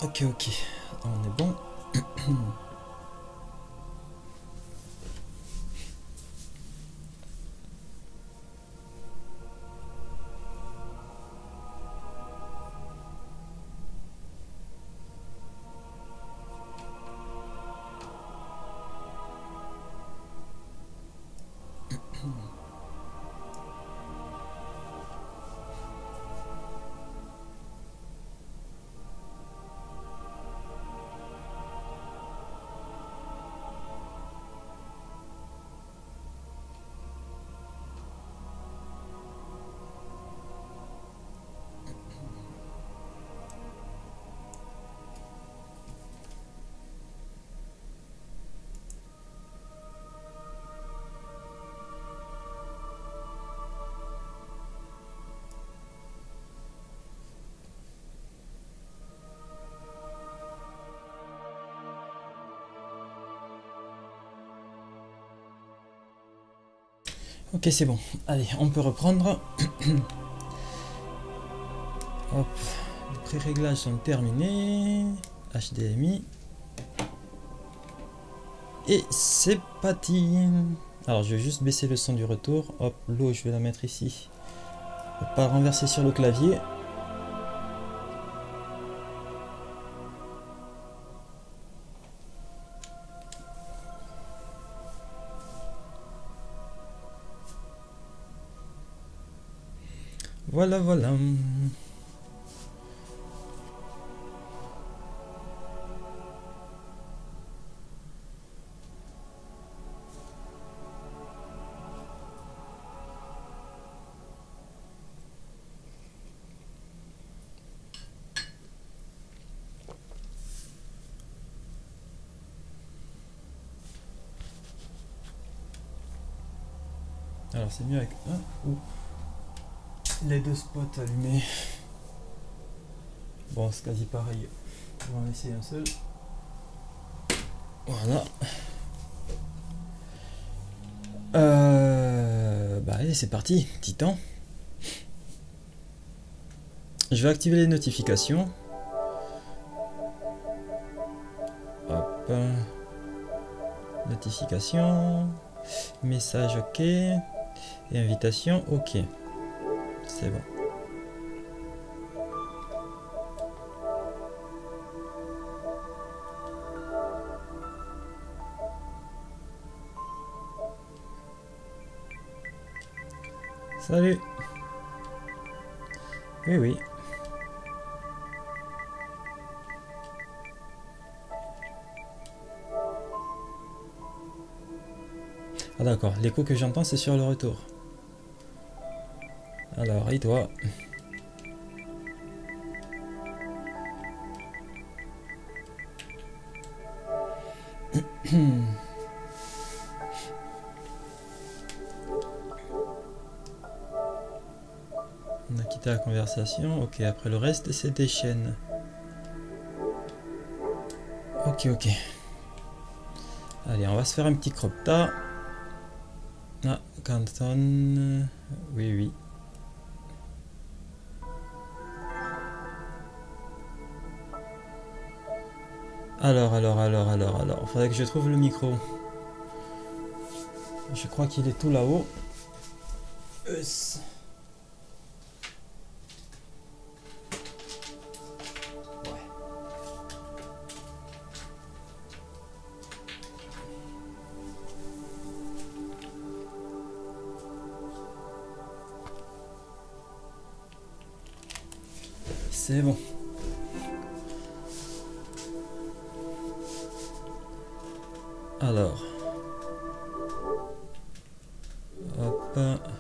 Ok, ok, on est bon. Ok, c'est bon. Allez, on peut reprendre. Hop, les pré-réglages sont terminés. HDMI. Et c'est parti. Alors, je vais juste baisser le son du retour. Hop, l'eau, je vais la mettre ici. Pour pas renverser sur le clavier. Voilà, voilà. Alors, c'est mieux avec un ou les deux spots allumés. Bon, c'est quasi pareil. On va en essayer un seul. Voilà. Bah allez, c'est parti, Titan. Je vais activer les notifications. Hop. Notification. Message OK. Et invitation OK. C'est bon. Salut. Oui, oui. Ah d'accord, l'écho que j'entends c'est sur le retour. Alors, et toi? On a quitté la conversation. Ok, après le reste c'est des chaînes. Ok, ok. Allez, on va se faire un petit crop tas. Ah, Canton. Oui, oui. Alors. Faudrait que je trouve le micro. Je crois qu'il est tout là-haut. C'est bon. Alors. Hop.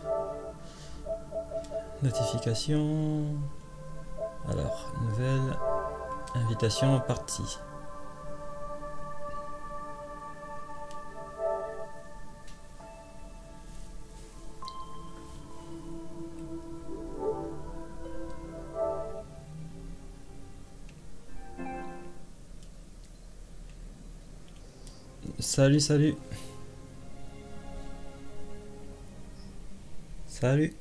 Notification. Alors, nouvelle. Invitation partie. Salut, salut. Salut.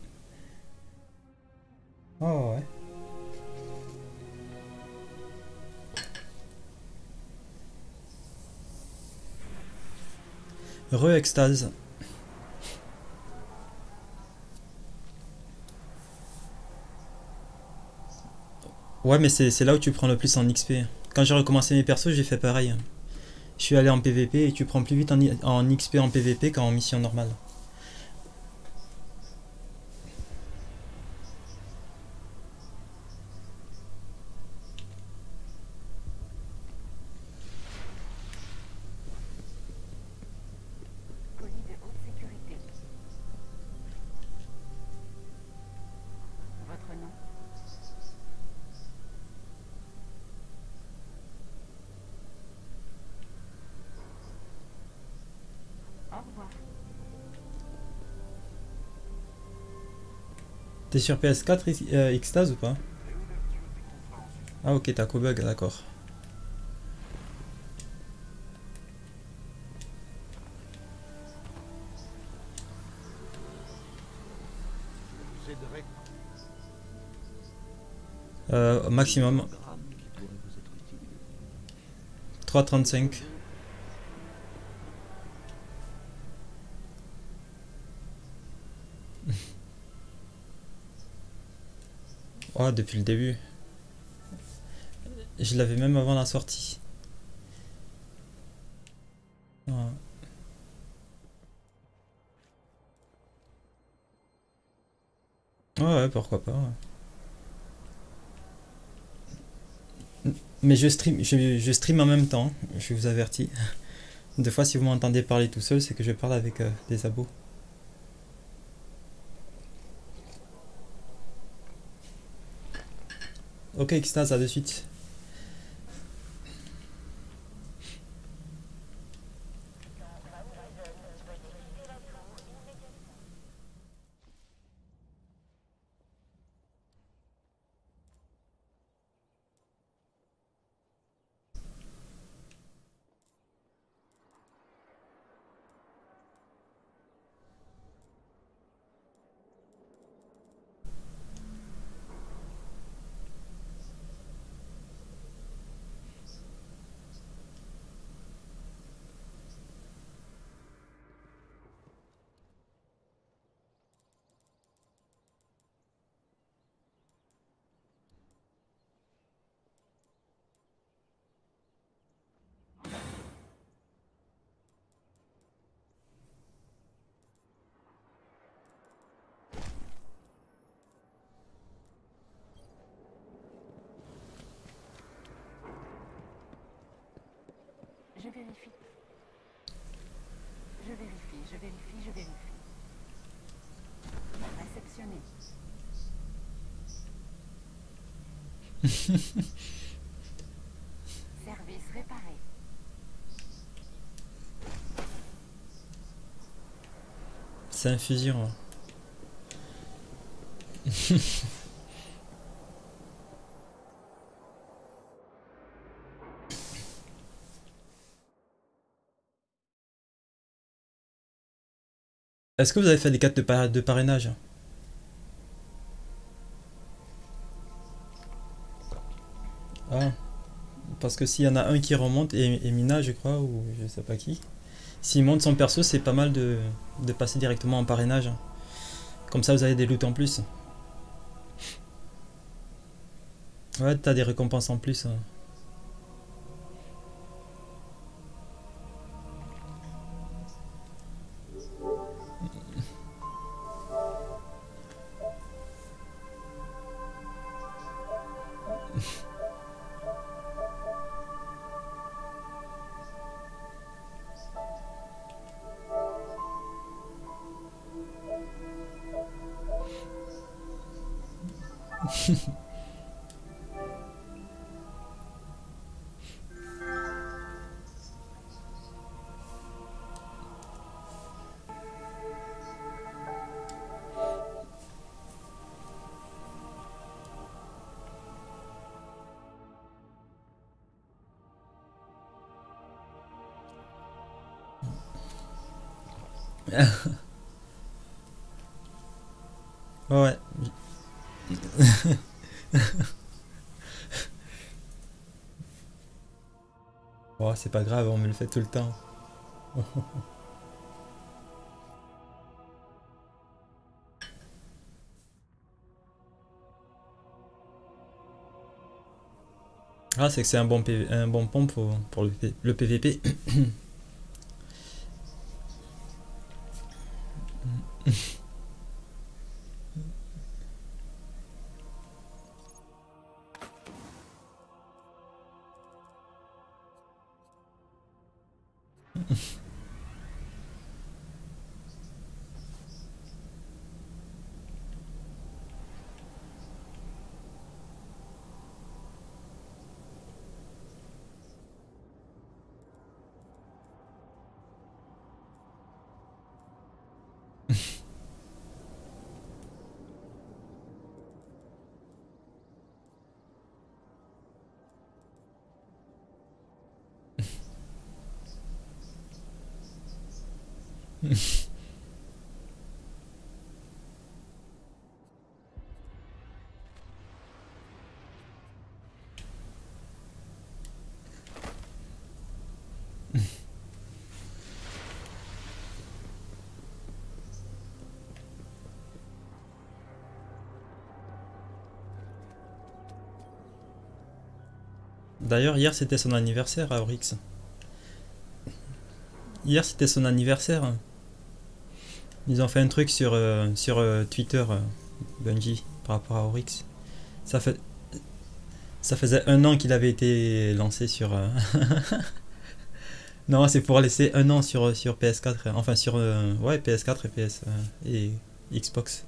Oh ouais. Re-extase. Ouais, mais c'est là où tu prends le plus en XP. Quand j'ai recommencé mes persos, j'ai fait pareil. Je suis allé en PVP et tu prends plus vite en XP en PVP qu'en mission normale. Colis de haute sécurité. Votre nom? Au revoir. T'es sur PS4 Xtase ou pas? Ah ok, t'as Cobug, d'accord. Maximum 3,35. Oh, depuis le début. Je l'avais même avant la sortie. Ouais, ouais, pourquoi pas. Ouais. Mais je stream en même temps, je vous avertis. Des fois, si vous m'entendez parler tout seul, c'est que je parle avec des abos. Ok, Xtase, à de suite. Je vérifie. Je vérifie, je vérifie, je vérifie. Réceptionné. Service réparé. C'est infusion. Est-ce que vous avez fait des quêtes de parrainage? Ah, parce que s'il y en a un qui remonte, et Mina, je crois, ou je sais pas qui, s'il monte son perso, c'est pas mal de passer directement en parrainage. Comme ça, vous avez des loots en plus. Ouais, t'as des récompenses en plus. Ouais. Oh, c'est pas grave, on me le fait tout le temps. Ah, c'est que c'est un bon pont pour le PVP. D'ailleurs, hier c'était son anniversaire à Oryx. Hier c'était son anniversaire. Ils ont fait un truc sur Twitter, Bungie, par rapport à Oryx. Ça, fait, ça faisait un an qu'il avait été lancé sur. Non, c'est pour laisser un an sur PS4. Enfin, sur ouais, PS4 et et Xbox.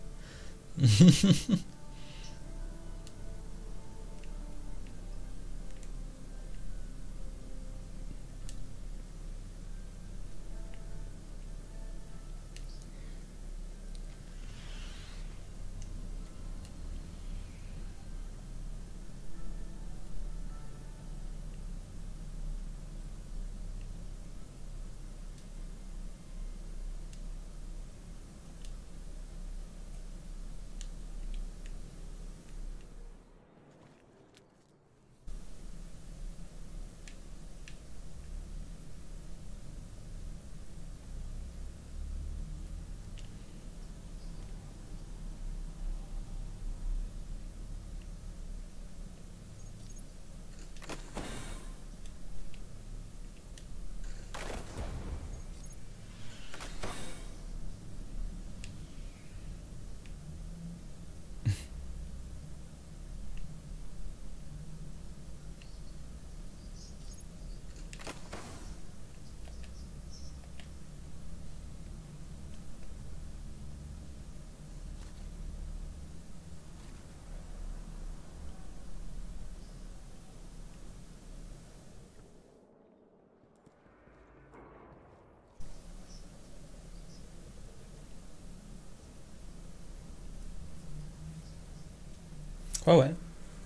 Ouais, ouais.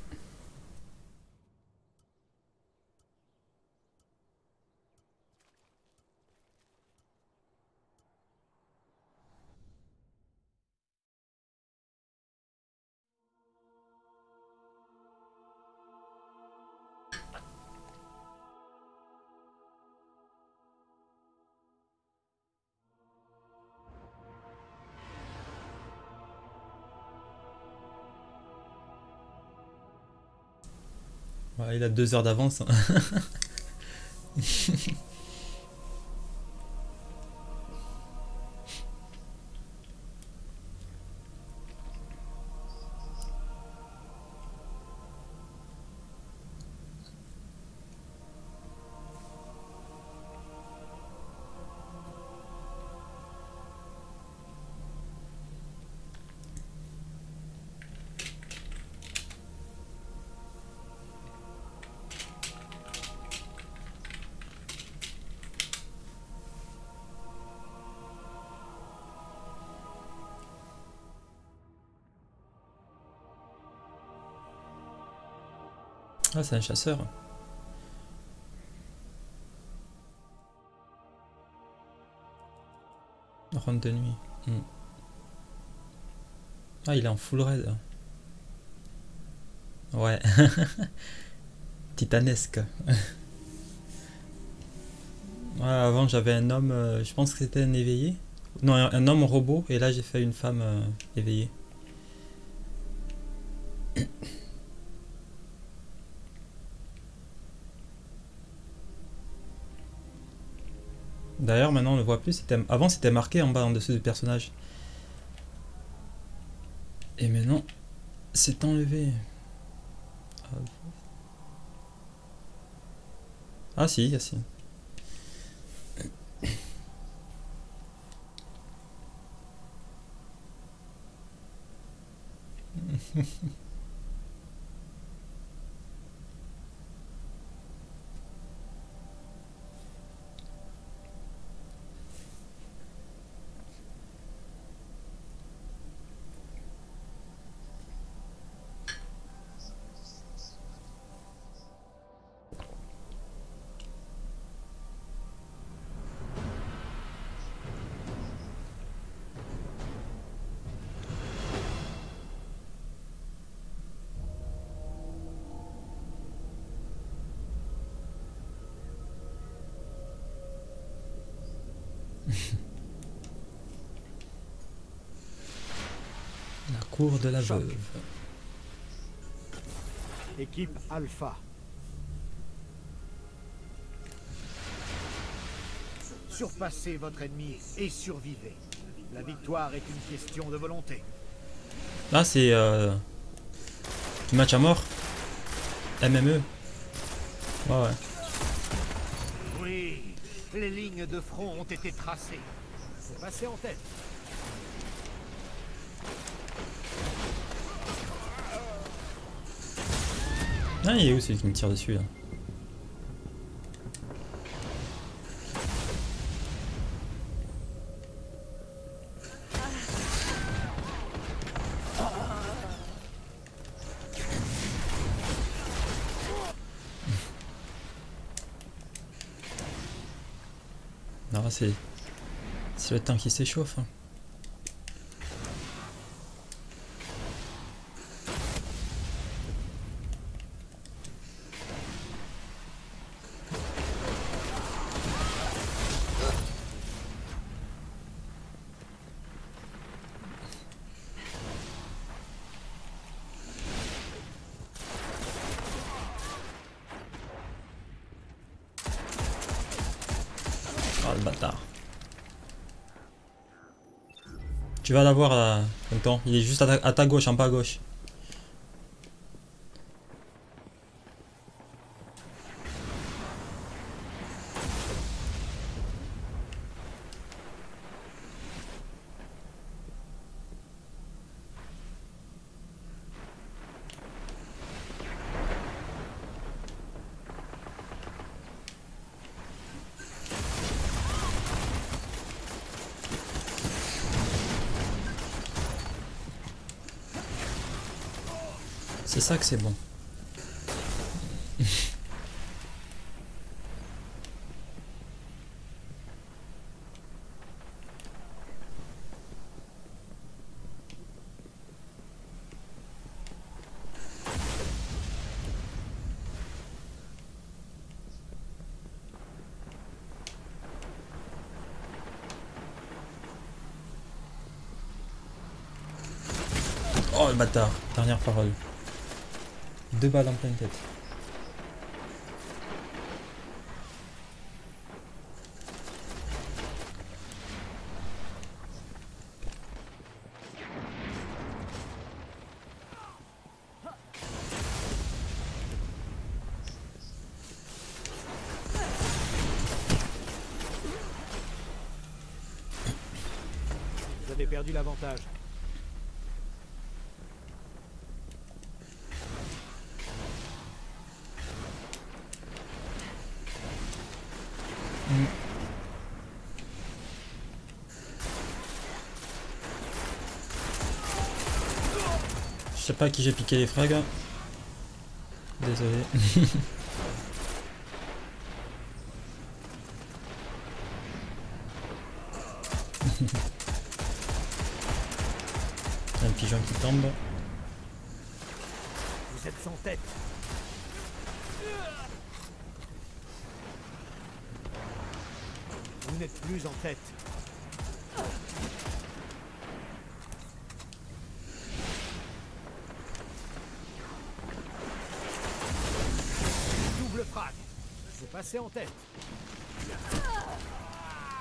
Ouais, il a 2 heures d'avance. Ah, c'est un chasseur. Ronde de nuit. Hmm. Ah, il est en full red. Ouais, titanesque. Ouais, avant j'avais un homme, je pense que c'était un éveillé. Non, un homme robot, et là j'ai fait une femme éveillée. D'ailleurs, maintenant on le voit plus. Avant, c'était marqué en bas en dessous du personnage. Et maintenant, c'est enlevé. Ah si, ah si. La cour de la Choc. veuve. Équipe Alpha. Surpassez votre ennemi et survivez. La victoire est une question de volonté. Là, c'est du match à mort. MME. Ouais, ouais. Oui, les lignes de front ont été tracées. Faut passer en tête. Ah, il est où celui qui me tire dessus là? Non, c'est le temps qui s'échauffe. Hein. Oh le bâtard. Tu vas l'avoir là, Tonton. Il est juste à ta gauche, en bas à gauche. C'est ça que c'est bon. Oh le bâtard. Dernière parole. 2 balles en pleine tête. Vous avez perdu l'avantage. Je sais pas à qui j'ai piqué les frags. Désolé. Un pigeon qui tombe. Vous êtes sans tête. Vous n'êtes plus en tête. Double frappe. Vous passez en tête.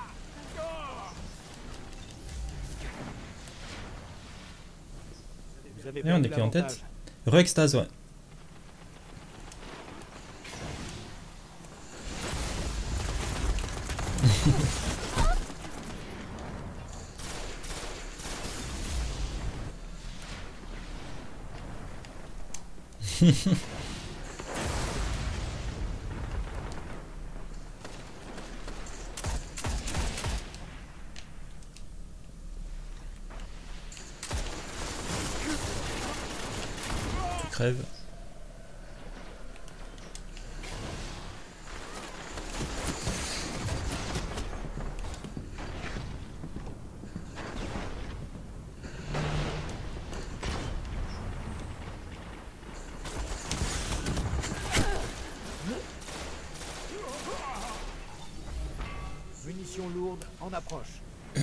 avez Et on perdu est plus en tête. l'avantage. Re-extase, ouais. Tu crèves. Munitions lourdes en approche.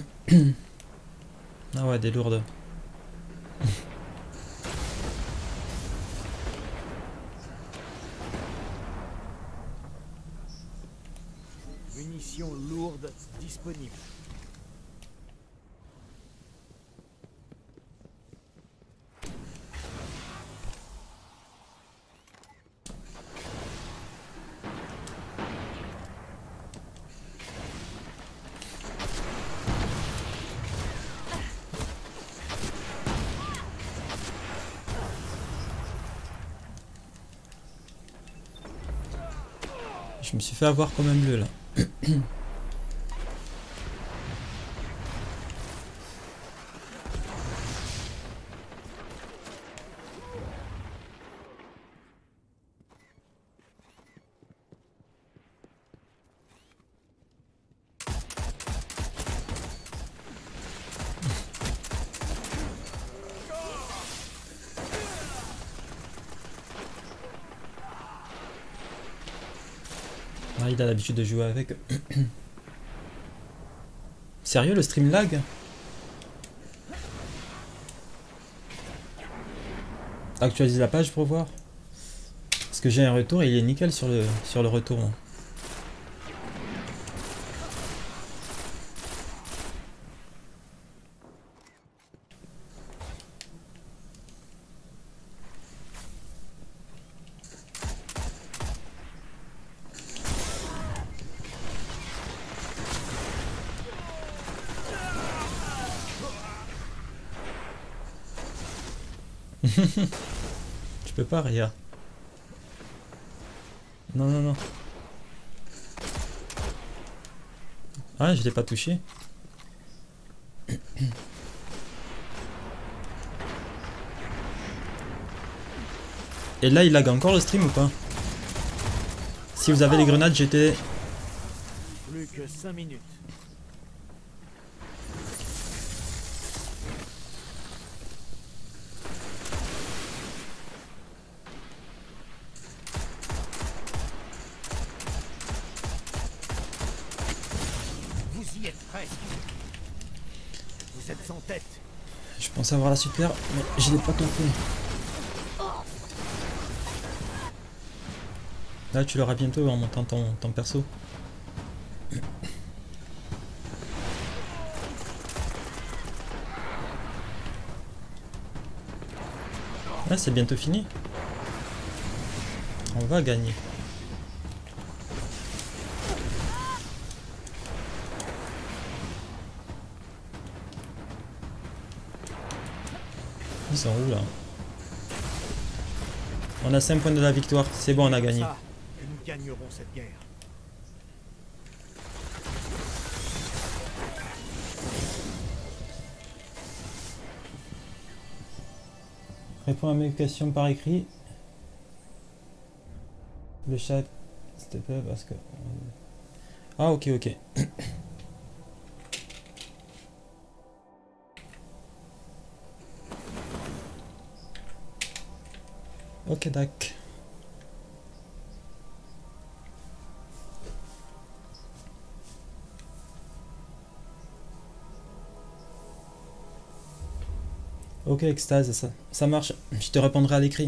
Ah ouais, des lourdes. Munitions lourdes disponibles. Je me suis fait avoir comme un bleu là. Ah, il a l'habitude de jouer avec. Sérieux, le stream lag? Actualise la page pour voir. Parce que j'ai un retour et il est nickel sur le retour. Hein. Tu peux pas, Ria. Non, non, non. Ah, je l'ai pas touché. Et là, il lag encore le stream ou pas? Si vous avez les grenades, j'étais... Plus que 5 minutes. Vous y êtes presque. Vous êtes sans tête. Je pensais avoir la super, mais je l'ai pas compris. Là, tu l'auras bientôt en montant ton perso. Là, c'est bientôt fini. On va gagner. Ils sont où là? On a 5 points de la victoire. C'est bon, on a gagné. Ça, que nous gagnerons cette guerre. Réponds à mes questions par écrit. Le chat, s'il te plaît, parce que... Ah, ok, ok. Ok, d'accord. Ok, extase, ça marche. Je te répondrai à l'écrit.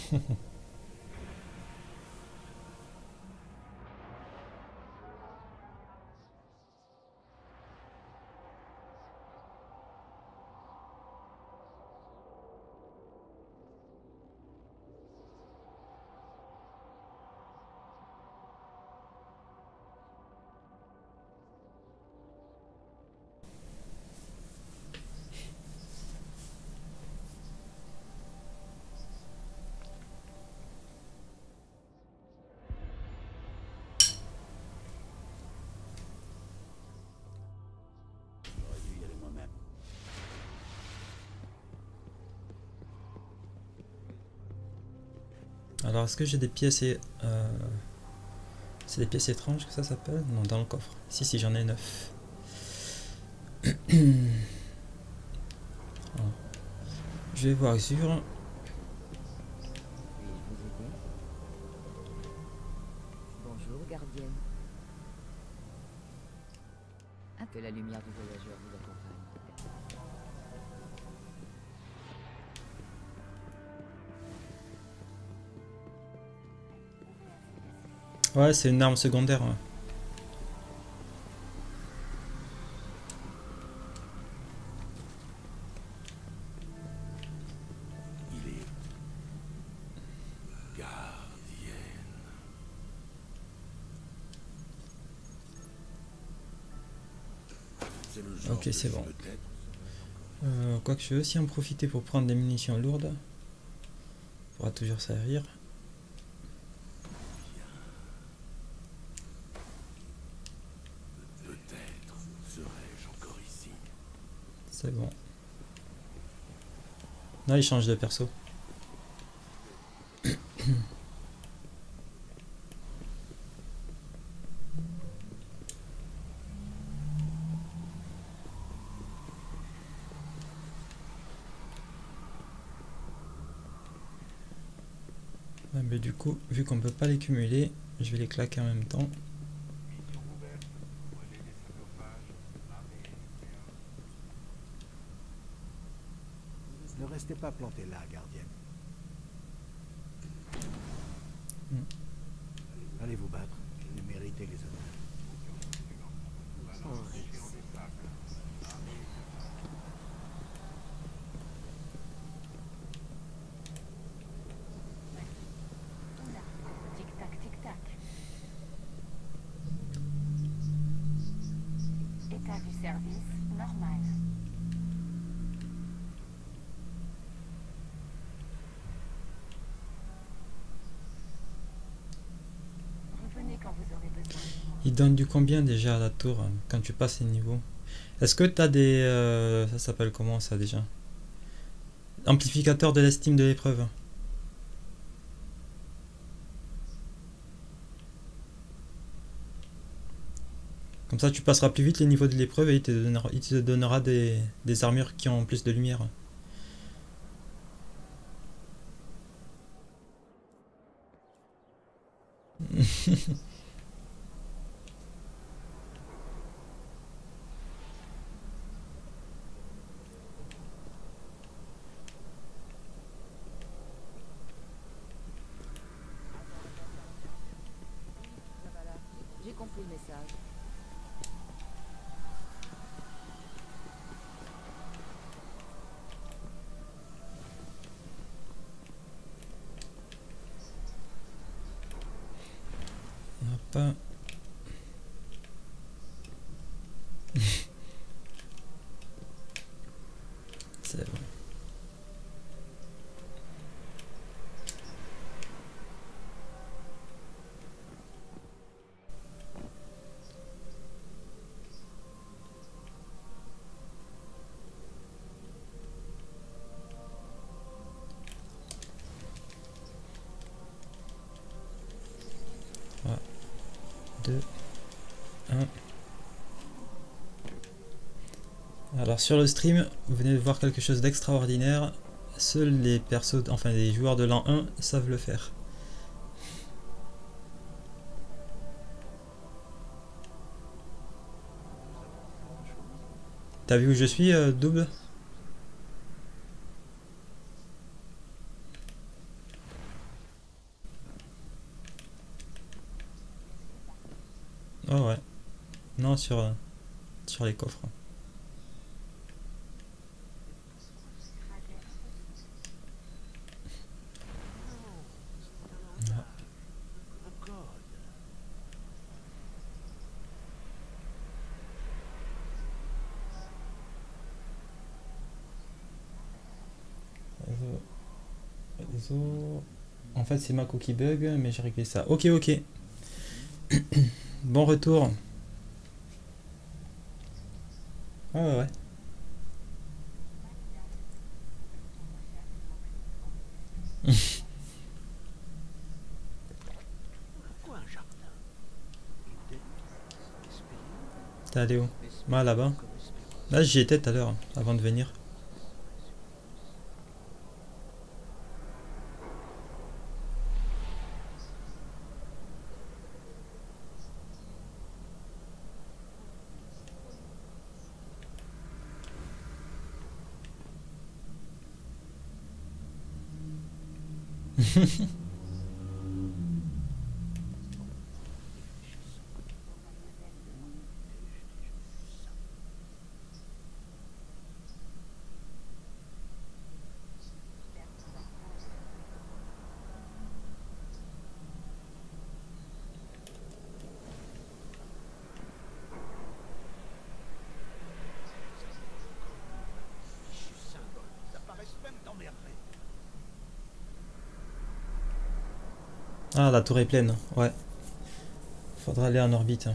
J'aurais dû y aller moi-même. Alors, est-ce que j'ai des pièces et... c'est des pièces étranges que ça s'appelle? Non, dans le coffre. Si, si, j'en ai 9. Je vais voir sur... Puis-je vous aider? Bonjour, gardienne. Que la lumière du voyageur vous accompagne. Ouais, c'est une arme secondaire. Ouais. Il est gardienne. C'est le genre Ok, de c'est bon. peut-être. Quoique je vais aussi en profiter pour prendre des munitions lourdes. Pourra toujours servir. Peut-être serais-je encore ici. C'est bon. Là, il change de perso. Ouais, mais du coup, vu qu'on peut pas les cumuler, je vais les claquer en même temps. Ne restez pas planté là, gardienne. Allez vous battre. Vous méritez les honneurs. Tic-tac, tic-tac. État du service normal. Revenez quand vous aurez besoin. Il donne du combien déjà à la tour hein, quand tu passes les niveaux? Est-ce que tu as des... ça s'appelle comment ça déjà? Amplificateur de l'estime de l'épreuve. Comme ça tu passeras plus vite les niveaux de l'épreuve et il te donnera des armures qui ont plus de lumière. J'ai compris le message. Hop. C'est bon. Trois, deux, un. Alors sur le stream, vous venez de voir quelque chose d'extraordinaire. Seuls les persos, enfin les joueurs de l'an 1 savent le faire. T'as vu où je suis, double? Non, sur les coffres. Ah. Un code. Réseau. En fait, c'est Mako qui bug, mais j'ai réglé ça. Ok, ok. Bon retour. Ouais, ouais, ouais. Pourquoi un jardin? Idée, expérience, T'es allé où? Moi, là-bas. comme espérance. Là, j'y étais tout à l'heure, avant de venir. Symbole, ça paraît même t'emmerder. Ah, la tour est pleine. Ouais. Faudra aller en orbite.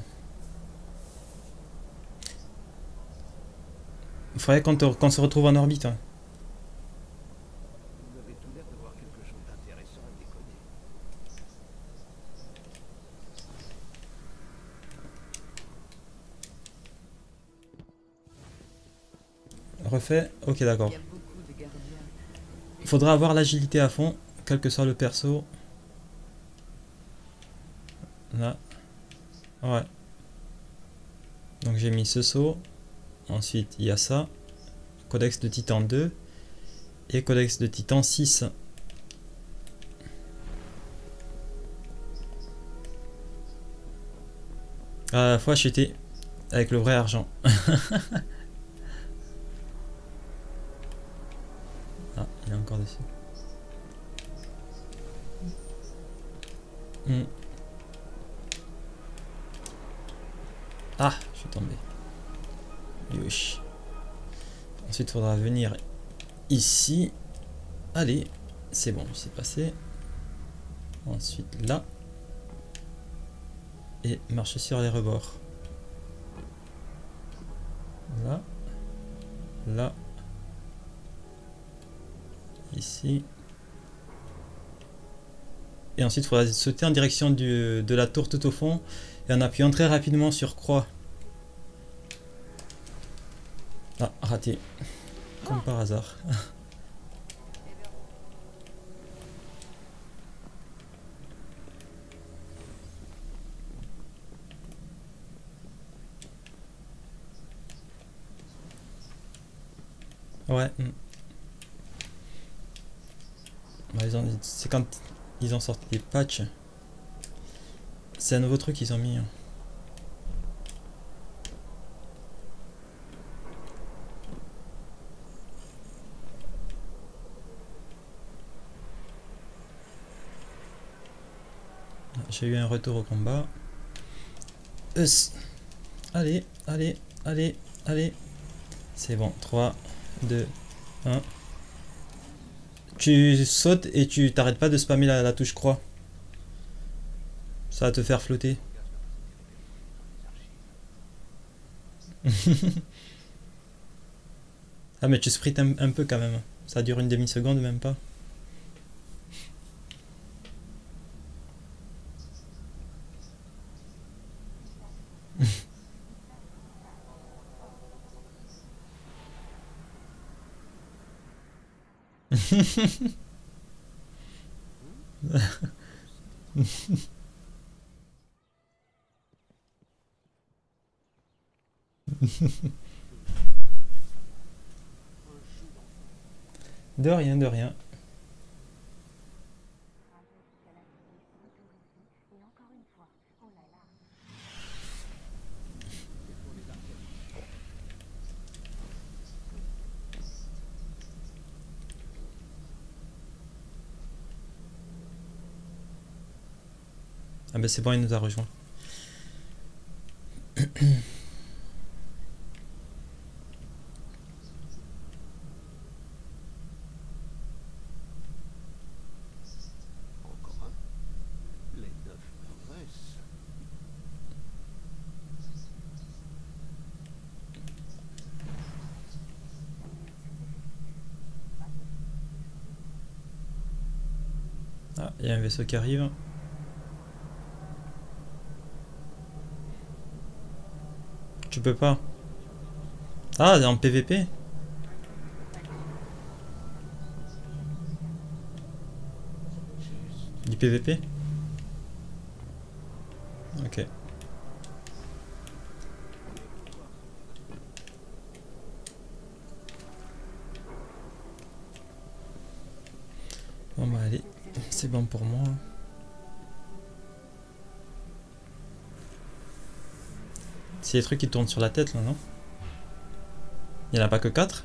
Faudrait qu'on se retrouve en orbite. Vous avez tout l'air d'avoir quelque chose d'intéressant à décoder. Refait. Ok, d'accord. Il y a beaucoup de gardiens. Faudra avoir l'agilité à fond, quel que soit le perso. Là. Ouais. Donc j'ai mis ce saut. Ensuite, il y a ça. Codex de Titan 2. Et Codex de Titan 6. Faut acheter avec le vrai argent. Ah, il est encore dessus. Hmm. Ah, je suis tombé. Yosh. Ensuite, il faudra venir ici. Allez, c'est bon, c'est passé. Ensuite, là. Et marcher sur les rebords. Là. Là. Ici. Et ensuite, il faudra sauter en direction de la tour tout au fond. Et en appuyant très rapidement sur croix. Ah, raté. Comme par hasard. Ouais. Bah, c'est quand ils ont sorti des patchs. C'est un nouveau truc qu'ils ont mis. Hein. J'ai eu un retour au combat. Allez, allez, allez, allez. C'est bon. 3, 2, 1. Tu sautes et tu t'arrêtes pas de spammer la touche croix. Ça va te faire flotter. Ah mais tu sprints un peu quand même. Ça dure une demi-seconde même pas. De rien, de rien. Et encore une fois, oh là là. Ah bah c'est bon, il nous a rejoint. Encore un. Les 9 progressent. Ah, il y a un vaisseau qui arrive. Tu peux pas. Ah, en PVP? Du PVP? Ok. Bon bah allez, c'est bon pour moi. C'est les trucs qui tournent sur la tête là, non? Il n'y en a pas que 4?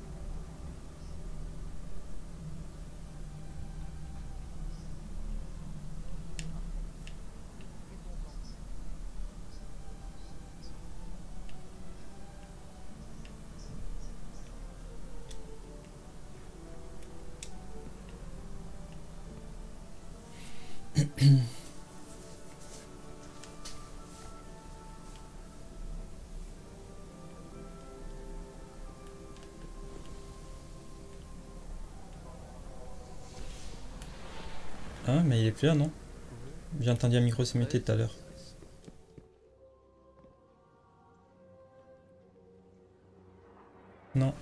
Ah, mais il est plus là, non? J'ai entendu un micro se muter tout à l'heure. Non.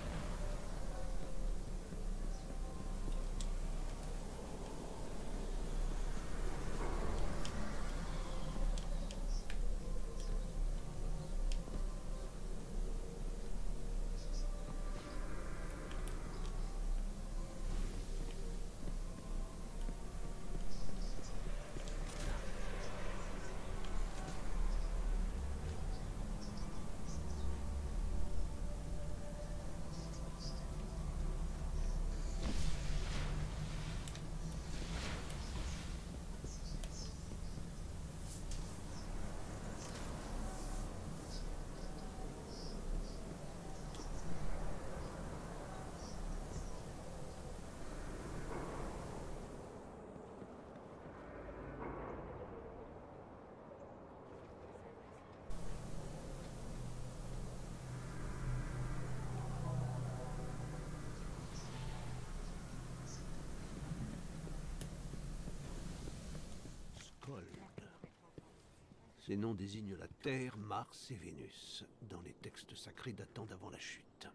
Skold. Ces noms désignent la Terre, Mars et Vénus, dans les textes sacrés datant d'avant la chute.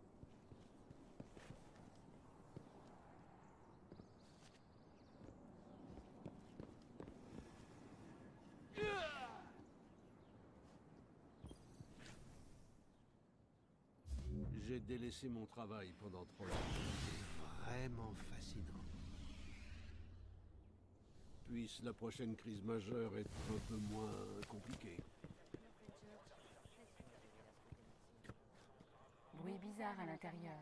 J'ai délaissé mon travail pendant 3 ans. C'est vraiment fascinant. Puisse la prochaine crise majeure être un peu moins compliquée. Bruit bizarre à l'intérieur.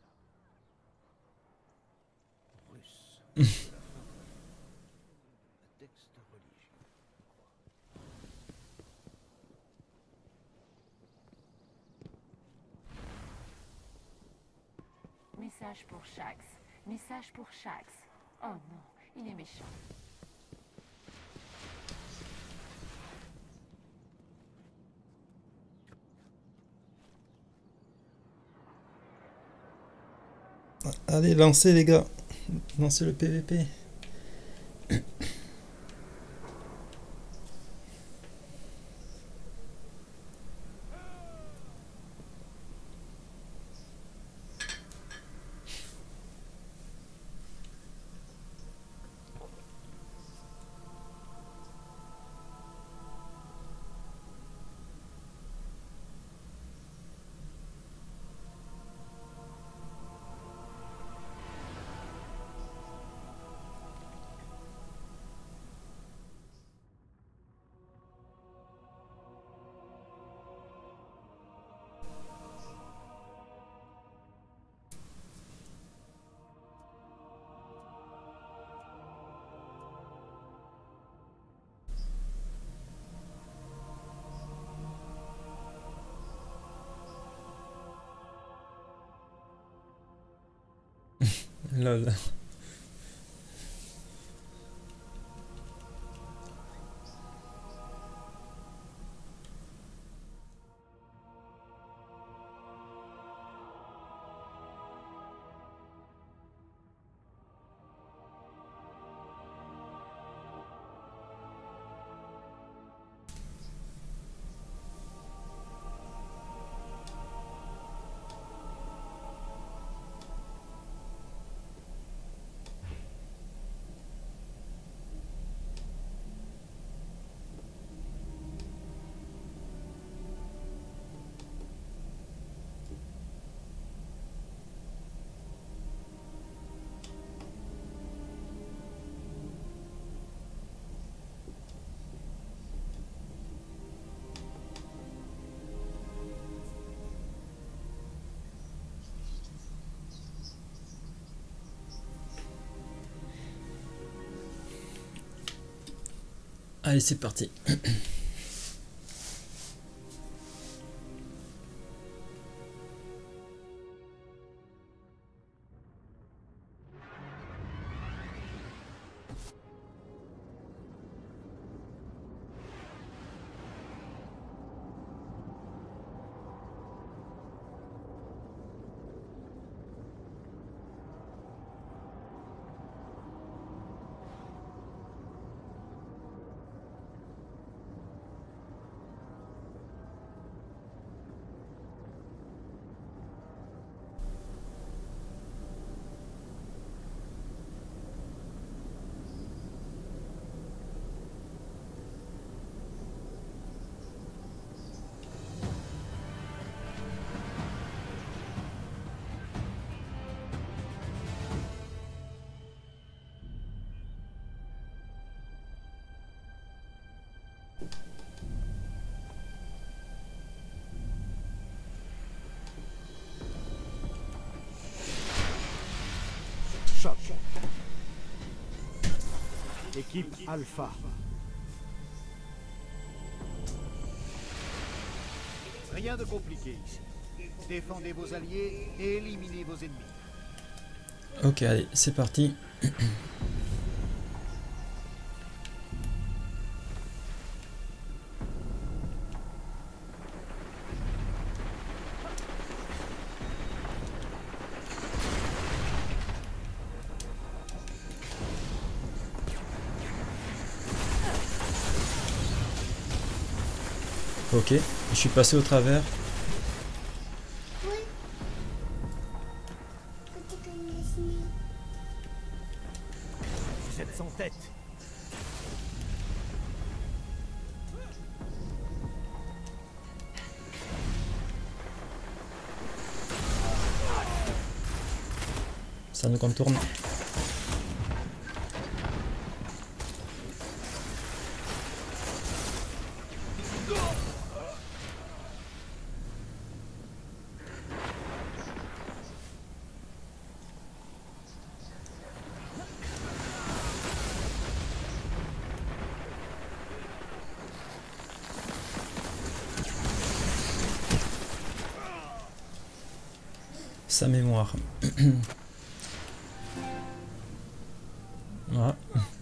Russe. Un texte religieux. Message pour Shax. Message pour Shax. Oh non, il est méchant. Allez, lancez les gars. Lancez le PVP. Lol. Allez, c'est parti. Choc. Équipe Alpha. Rien de compliqué ici. Défendez vos alliés et éliminez vos ennemis. Ok, allez, c'est parti. Ok, je suis passé au travers. Vous êtes sans tête. Ça nous contourne. Sa mémoire. Voilà.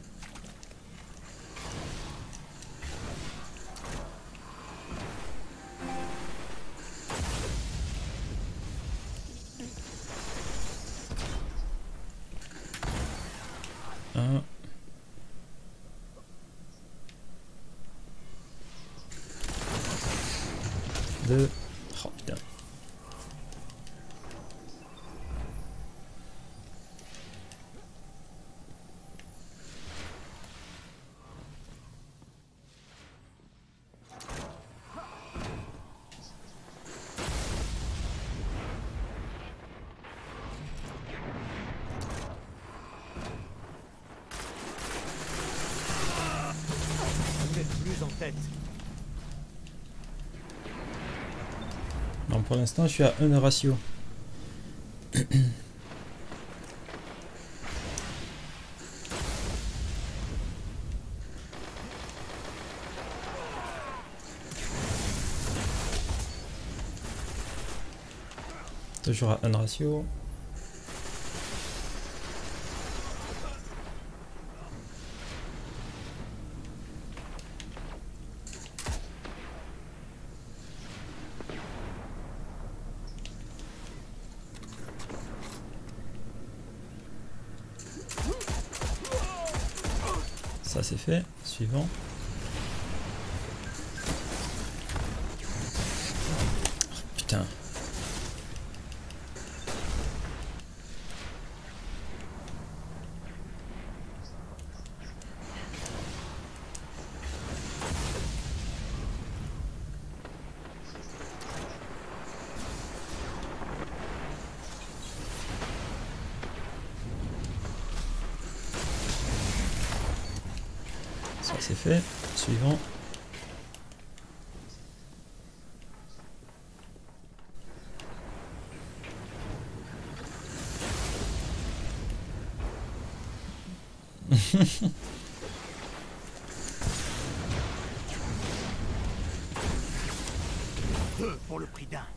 Un. Deux. Oh putain. Vous n'êtes plus en tête. Non, pour l'instant, je suis à 1 ratio. Toujours à 1 ratio. Ça c'est fait. Suivant. Oh, putain. Ça c'est fait. Suivant. Deux pour le prix d'un.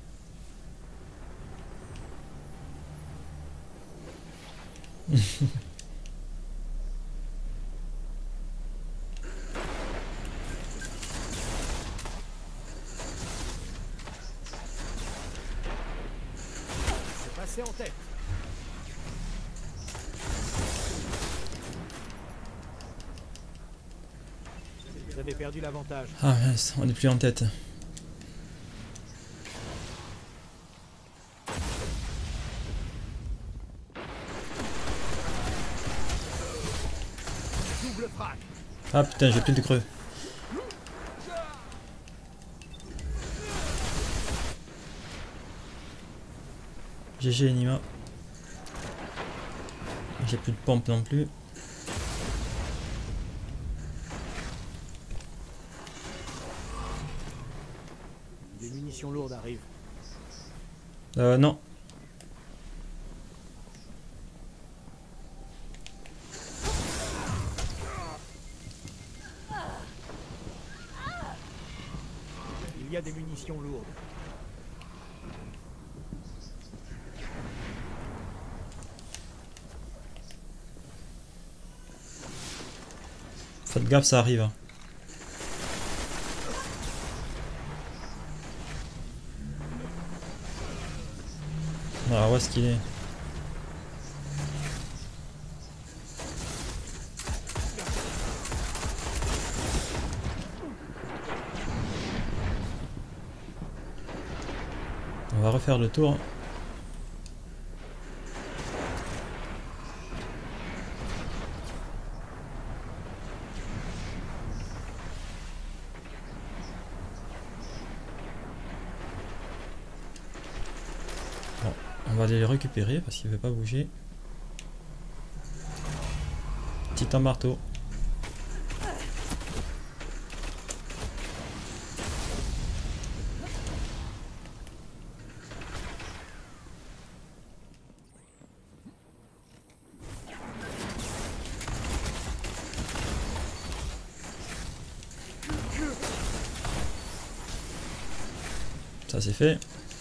C'est passé en tête. Vous avez perdu l'avantage. Ah mince, on n'est plus en tête. Double frappe. Ah putain, j'ai plus de creux. GG Enima. J'ai plus de pompe non plus. Des munitions lourdes arrivent. Non. Il y a des munitions lourdes. Faites gaffe, ça arrive. Alors où est-ce qu'il est? On va refaire le tour. Bon, on va aller les récupérer parce qu'il ne veut pas bouger. Titan marteau. Ça c'est fait.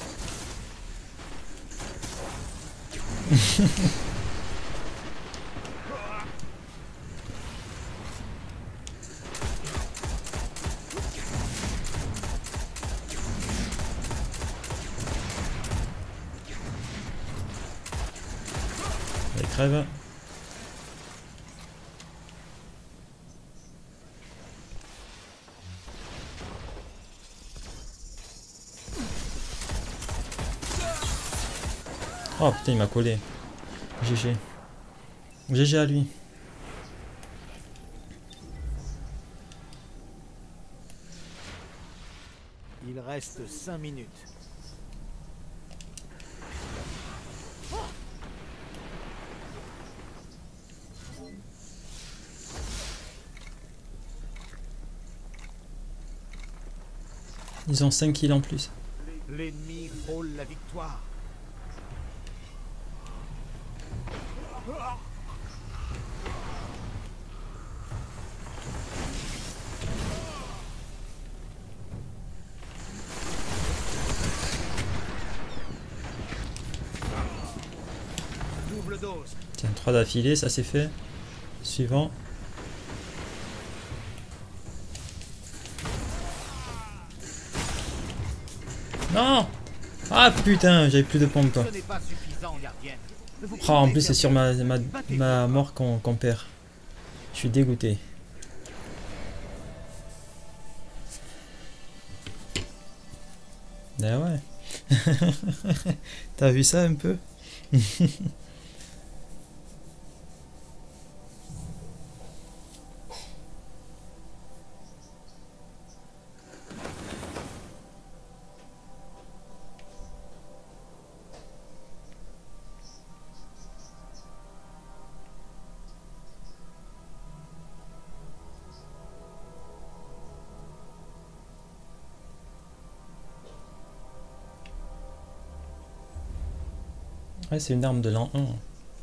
Elle crève. Oh putain, il m'a collé. GG. GG à lui. Il reste 5 minutes. Ils ont 5 kills en plus. L'ennemi frôle la victoire. Double dose. Tiens, 3 d'affilée, ça c'est fait. Suivant. Non! Ah putain, j'avais plus de pompe. Ce n'est pas suffisant, gardienne. Oh, en plus c'est sur ma mort qu'on perd. Je suis dégoûté. Eh ouais. T'as vu ça un peu? Ouais, c'est une arme de l'an 1.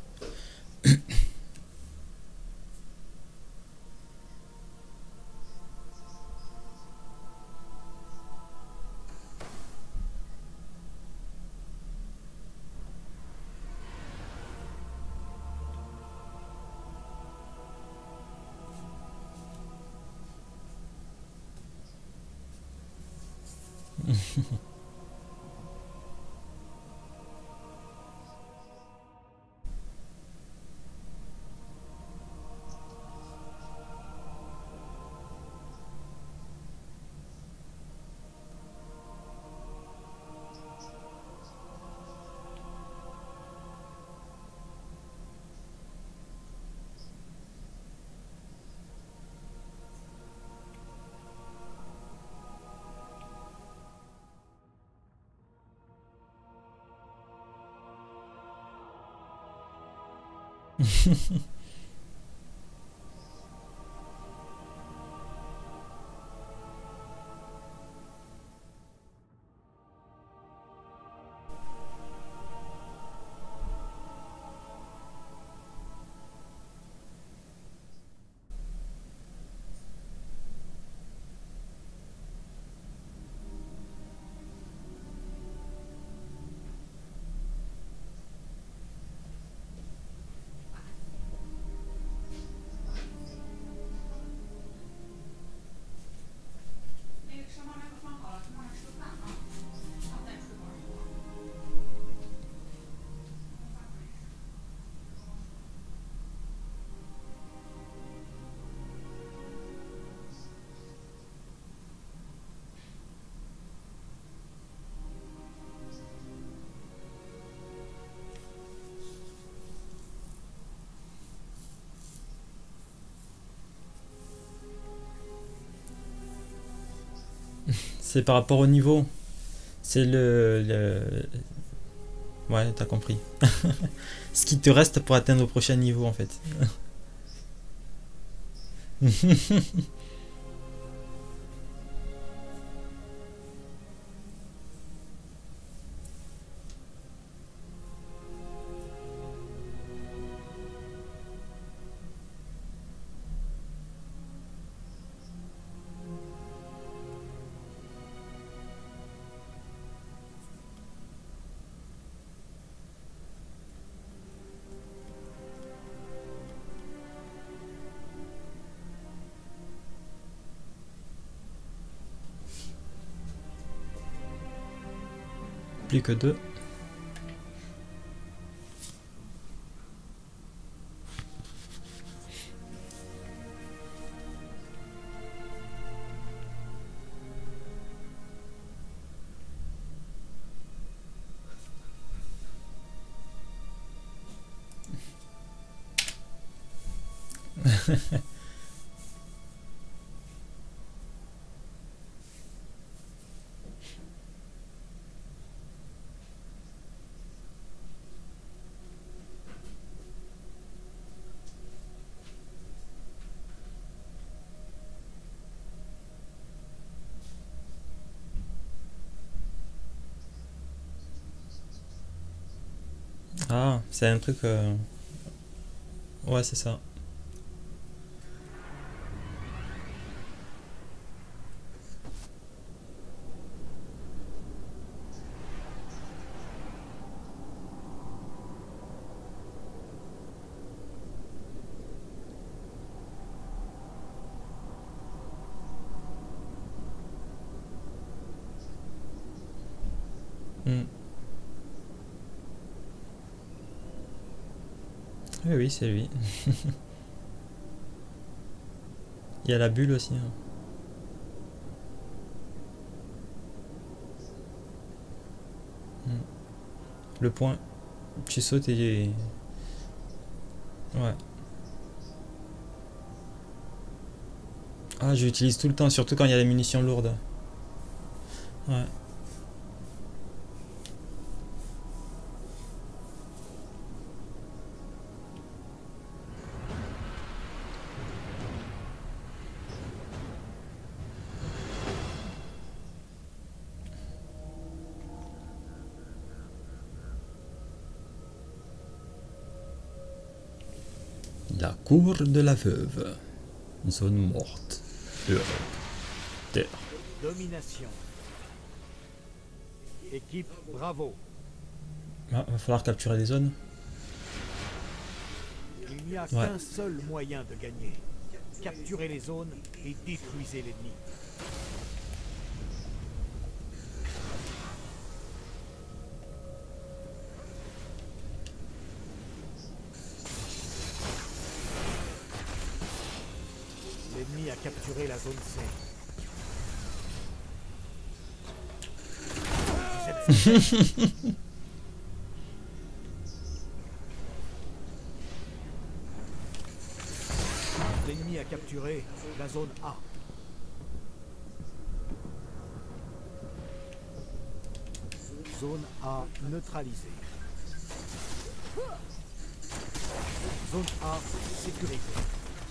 C'est par rapport au niveau. C'est Ouais, t'as compris. Ce qui te reste pour atteindre le prochain niveau en fait. Plus que deux. Ah, c'est un truc. Ouais, c'est ça. Hmm. Oui, oui, c'est lui. Il y a la bulle aussi, hein. Le point, tu sautes et... Ouais. Ah, j'utilise tout le temps, surtout quand il y a les munitions lourdes. Ouais. La cour de la veuve. Zone morte. Terre. Domination. Équipe, bravo. Ah, va falloir capturer les zones. Il n'y a Ouais. qu'un seul moyen de gagner. Capturez les zones et détruisez l'ennemi. L'ennemi a capturé la zone C. Vous êtes... L'ennemi a capturé la zone A. Zone A neutralisée. Zone A sécurisée.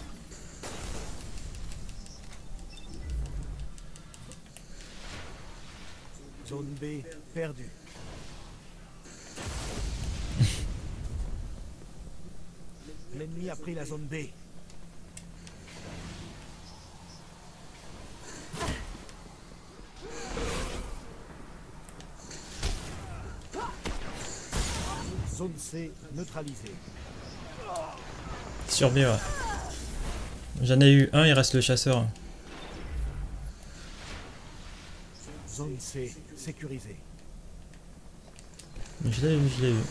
Zone B perdue. L'ennemi a pris la zone B. Zone C neutralisée. Survivre. J'en ai eu un, il reste le chasseur. Zone C sécurisée. Je l'ai eu, je l'ai eu.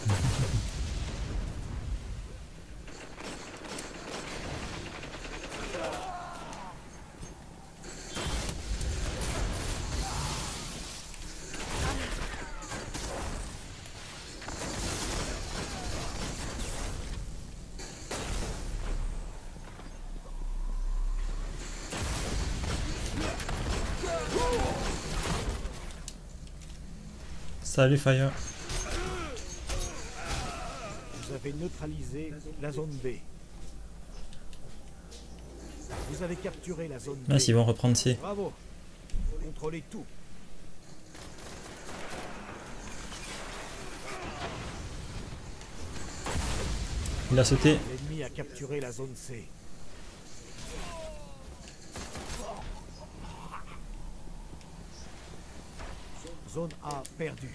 Salut Fire. Vous avez neutralisé la zone B. Vous avez capturé la zone B. Mince, ils vont reprendre C. Bravo. Contrôlez tout. Il a sauté. L'ennemi a capturé la zone C. Zone A perdue.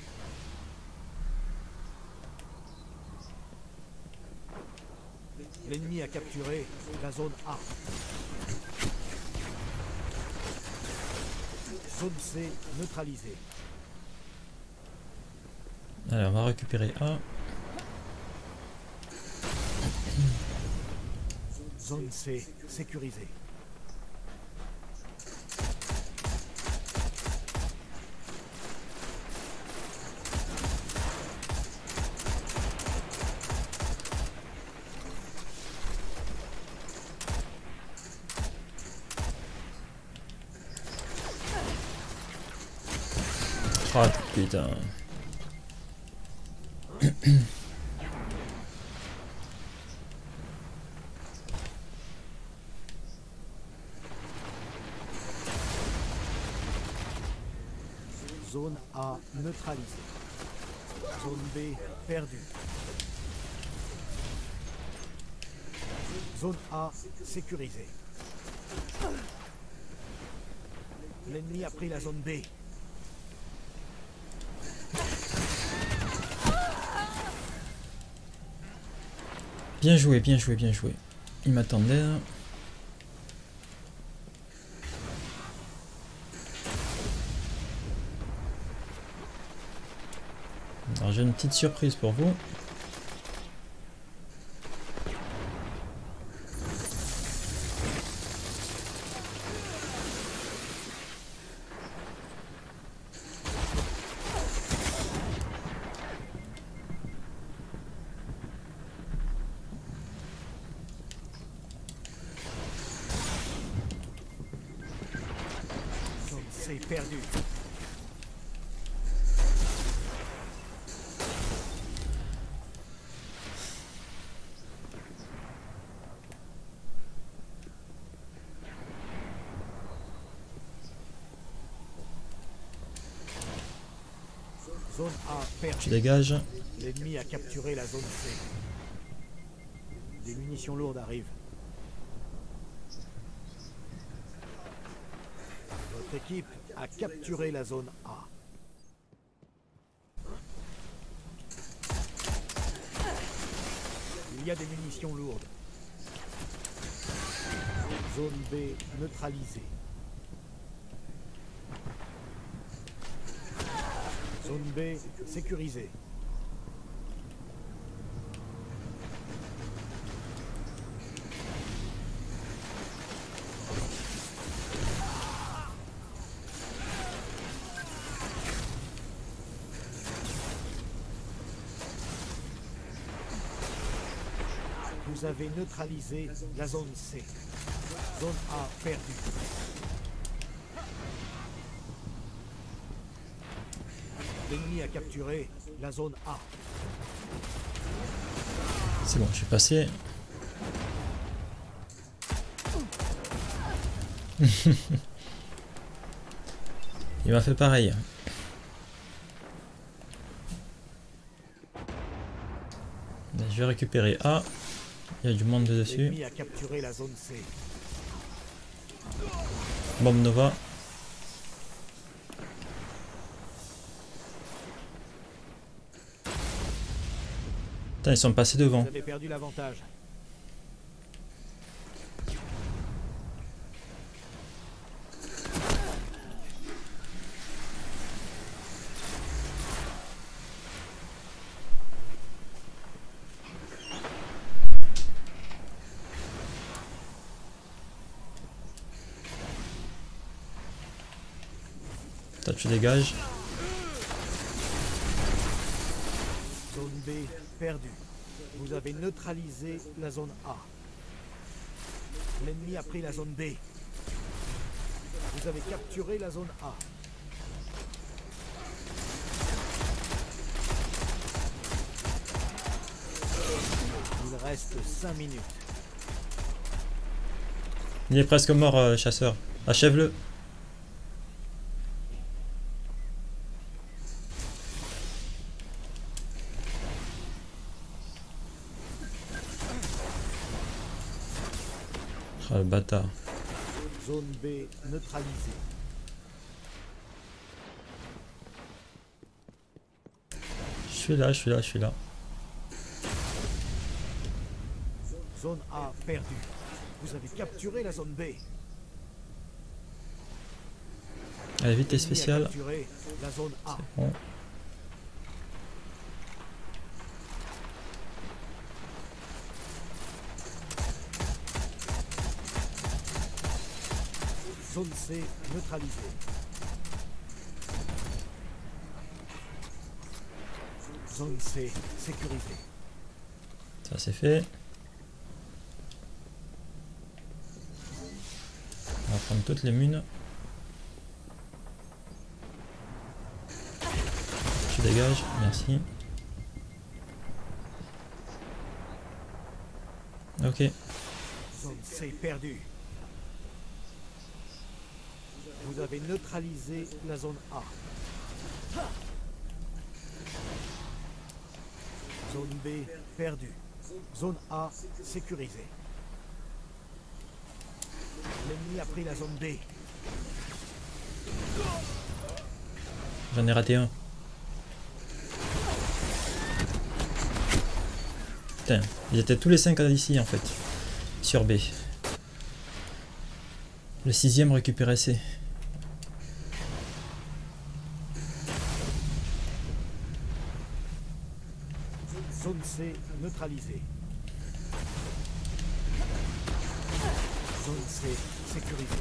L'ennemi a capturé la zone A. Zone C neutralisée. Allez, on va récupérer A. Zone C sécurisée. Ah putain. Zone A neutralisée. Zone B perdue. Zone A sécurisée. L'ennemi a pris la zone B. Bien joué, bien joué, bien joué. Il m'attendait là. Alors j'ai une petite surprise pour vous. C perdue. Zone A Tu perdue. dégages. L'ennemi a capturé la zone C. Des munitions lourdes arrivent. Votre équipe a capturé la zone A. Il y a des munitions lourdes. Zone B neutralisée. Zone B sécurisée. Vous avez neutralisé la zone C. Zone A perdue. L'ennemi a capturé la zone A. C'est bon, je suis passé. Il m'a fait pareil. Je vais récupérer A. Il y a du monde dessus. L'ennemi a capturé la zone C. Bombe Nova. Putain, ils sont passés devant. Vous avez perdu l'avantage. Toi, tu dégages. Zone B perdue. Vous avez neutralisé la zone A. L'ennemi a pris la zone B. Vous avez capturé la zone A. Il reste 5 minutes. Il est presque mort, chasseur. Achève-le. Ah, le bâtard. Zone B neutralisée. Je suis là, je suis là, je suis là. Zone A perdue. Vous avez capturé la zone B. Allez, vitesse L'ennemi a spéciale. capturé la zone A. Bon. Zone C neutralisée. Zone C sécurisée. Ça c'est fait. On va prendre toutes les munes. Tu dégages, merci. Ok. Zone C perdue. Vous avez neutralisé la zone A. Zone B perdue. Zone A sécurisée. L'ennemi a pris la zone B. J'en ai raté un. Putain, ils étaient tous les 5 ici en fait. Sur B. Le 6ème récupérait C. Zone C neutralisée. Zone C sécurisée.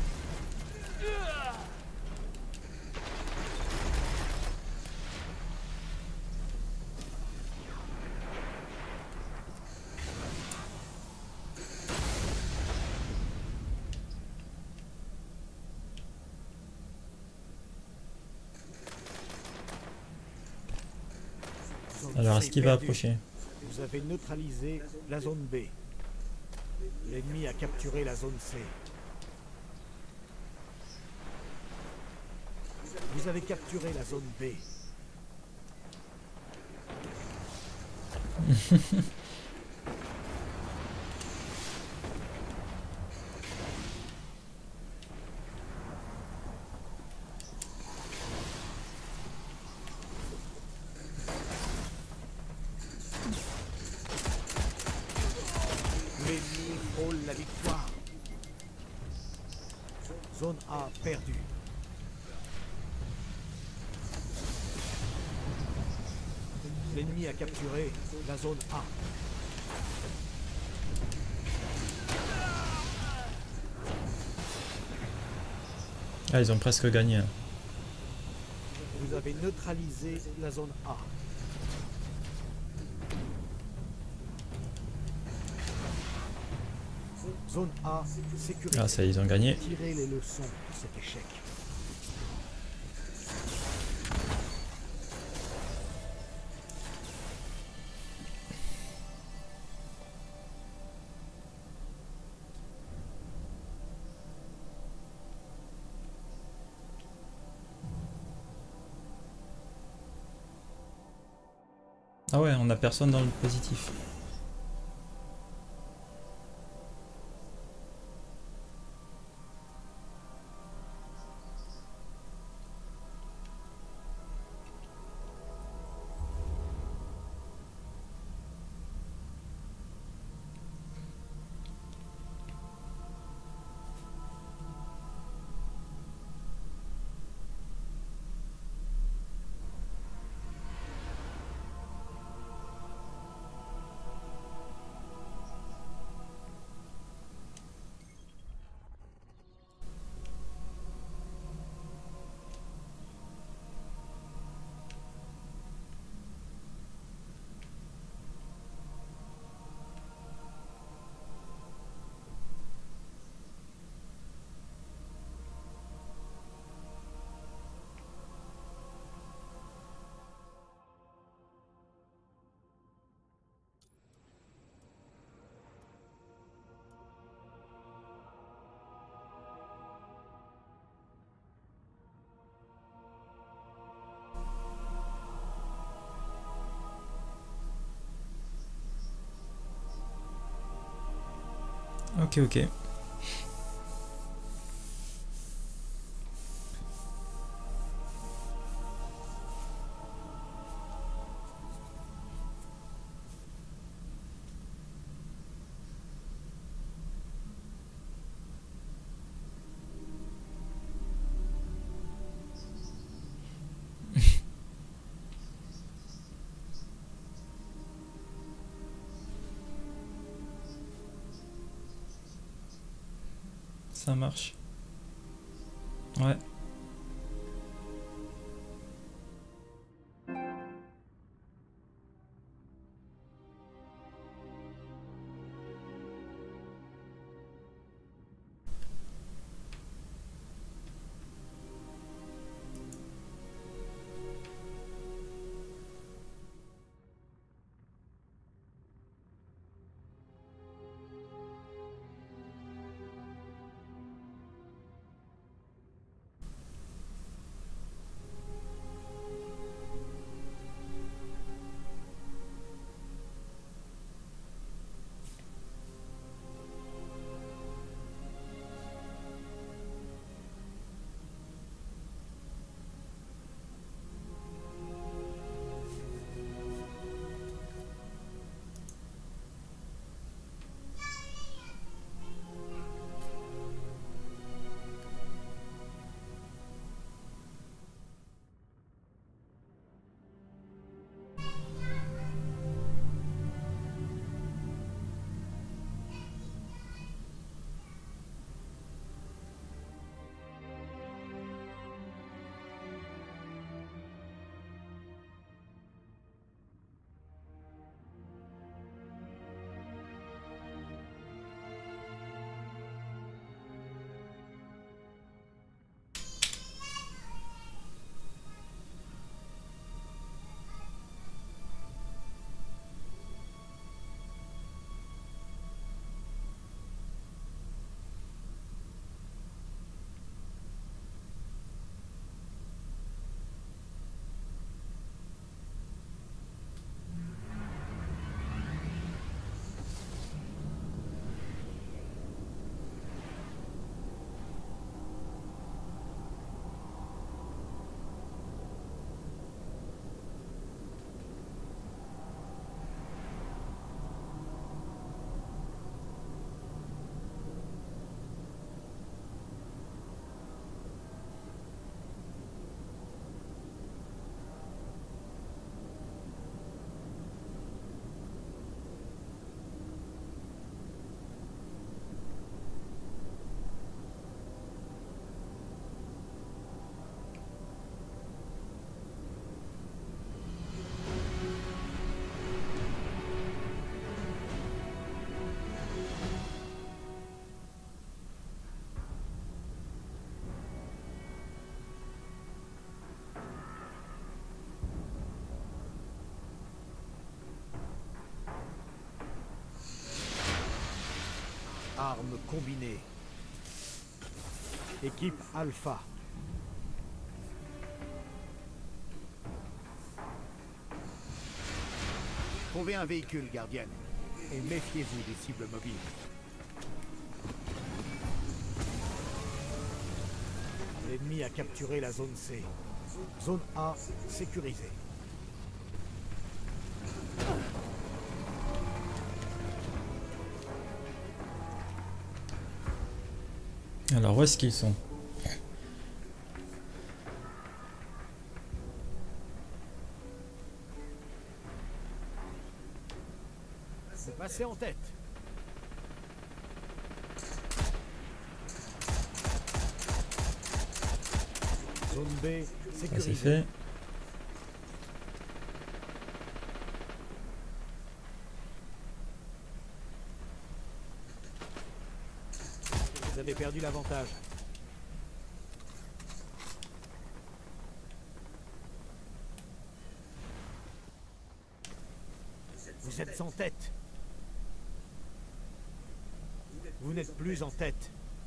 zone Alors, C est-ce qu'il va perdue. approcher? Vous avez neutralisé la zone B. L'ennemi a capturé la zone C. Vous avez capturé la zone B. L'ennemi frôle la victoire. Zone A perdue. L'ennemi a capturé la zone A. Ah, ils ont presque gagné. Hein. Vous avez neutralisé la zone A. Zone A, sécurité. Ah, ça, ils ont gagné. Tirez les leçons de cet échec. Ah ouais, on a personne dans le positif. Ok, ok. Ça marche. Ouais. combiné. Équipe Alpha. Trouvez un véhicule, gardienne. Et méfiez-vous des cibles mobiles. L'ennemi a capturé la zone C. Zone A sécurisée. Alors, où est-ce qu'ils sont? Passez en tête. Zone B Ça, c'est sécurisée. fait. Vous avez perdu l'avantage. Vous êtes en tête. Vous n'êtes plus en tête.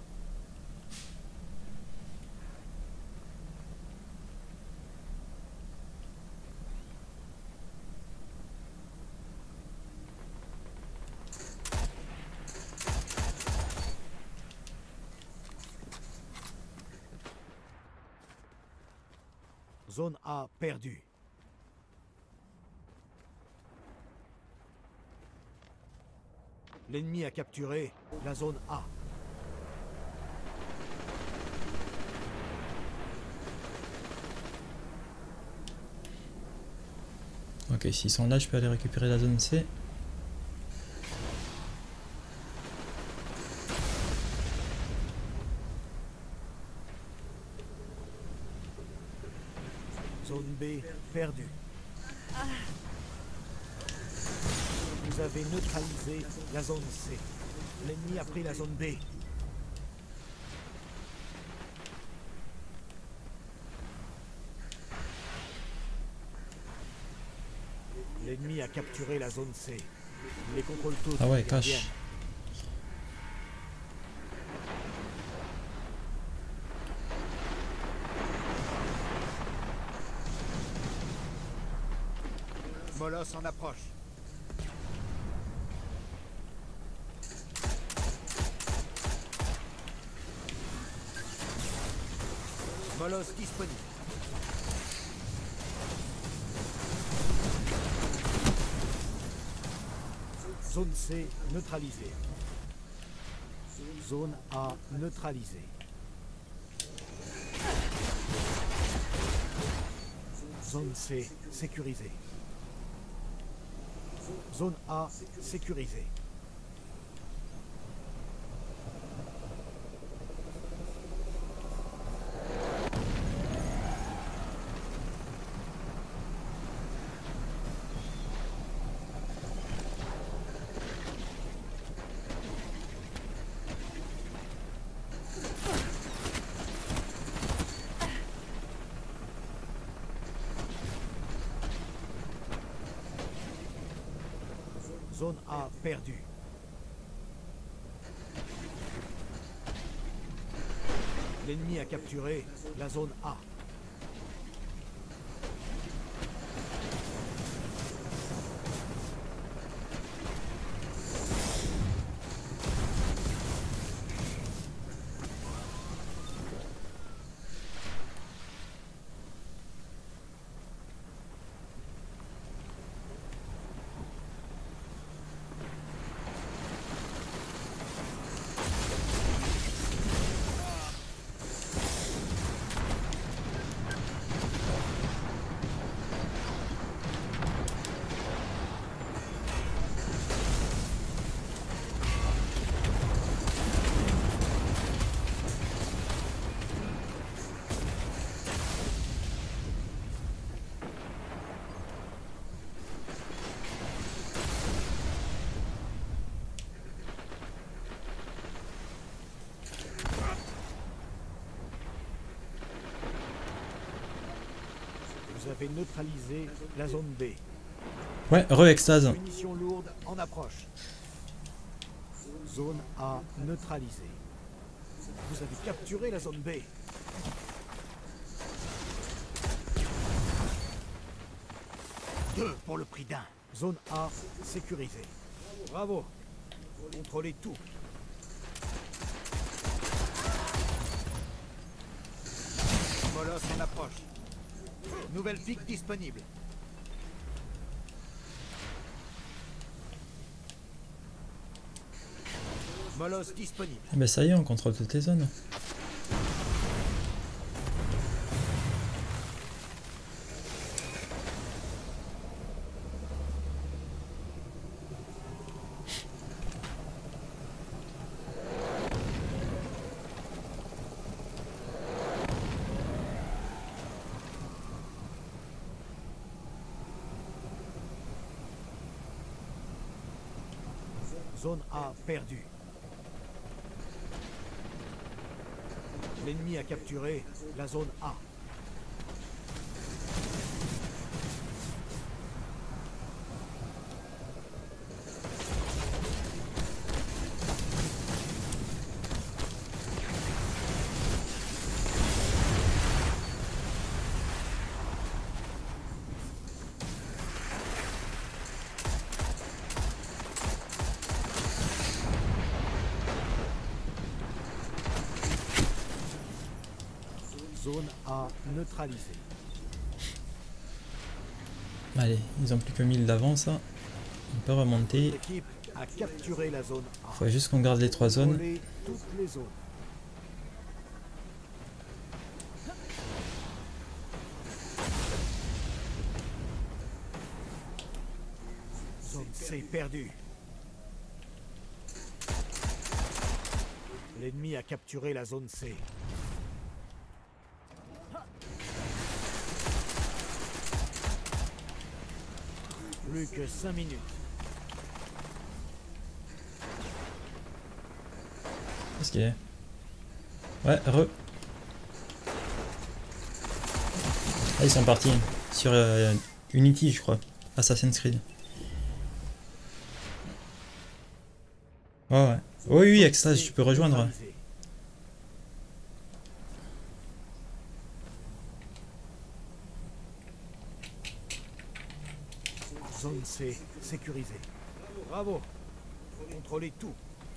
Zone A perdue. L'ennemi a capturé la zone A. Ok, s'ils sont là, je peux aller récupérer la zone C. Zone B perdue. Vous avez neutralisé la zone C. L'ennemi a pris la zone B. L'ennemi a capturé la zone C. Il les contrôle tous. Ah ouais, gardienne. cache. Molos en approche. Molos disponible. Zone C neutralisée. Zone A neutralisée. Zone C sécurisée. Zone A sécurisée. Zone A perdue. L'ennemi a capturé la zone A. Vous avez neutralisé la zone B. Ouais, re-extase. Munitions lourdes en approche. Zone A neutralisée. Vous avez capturé la zone B. Deux pour le prix d'un. Zone A sécurisée. Bravo. Contrôlez tout. Moloch en approche. Nouvelle pique disponible. Moloch disponible. Ah ben ça y est, on contrôle toutes les zones. Zone A perdue. L'ennemi a capturé la zone A. Zone A neutralisée. Allez, ils ont plus que 1000 d'avance. On peut remonter. L'équipe a capturé la zone A. Faut juste qu'on garde les 3 zones. Contrôlez toutes les zones. Zone C perdue. L'ennemi a capturé la zone C. Plus que 5 minutes. Qu'est-ce qu'il y a? Ouais, re. Ah, ils sont partis sur Unity, je crois. Assassin's Creed. Ouais, ouais. Oui, oui, Extase, tu peux rejoindre. Zone C sécurisée. Bravo. Contrôlez tout.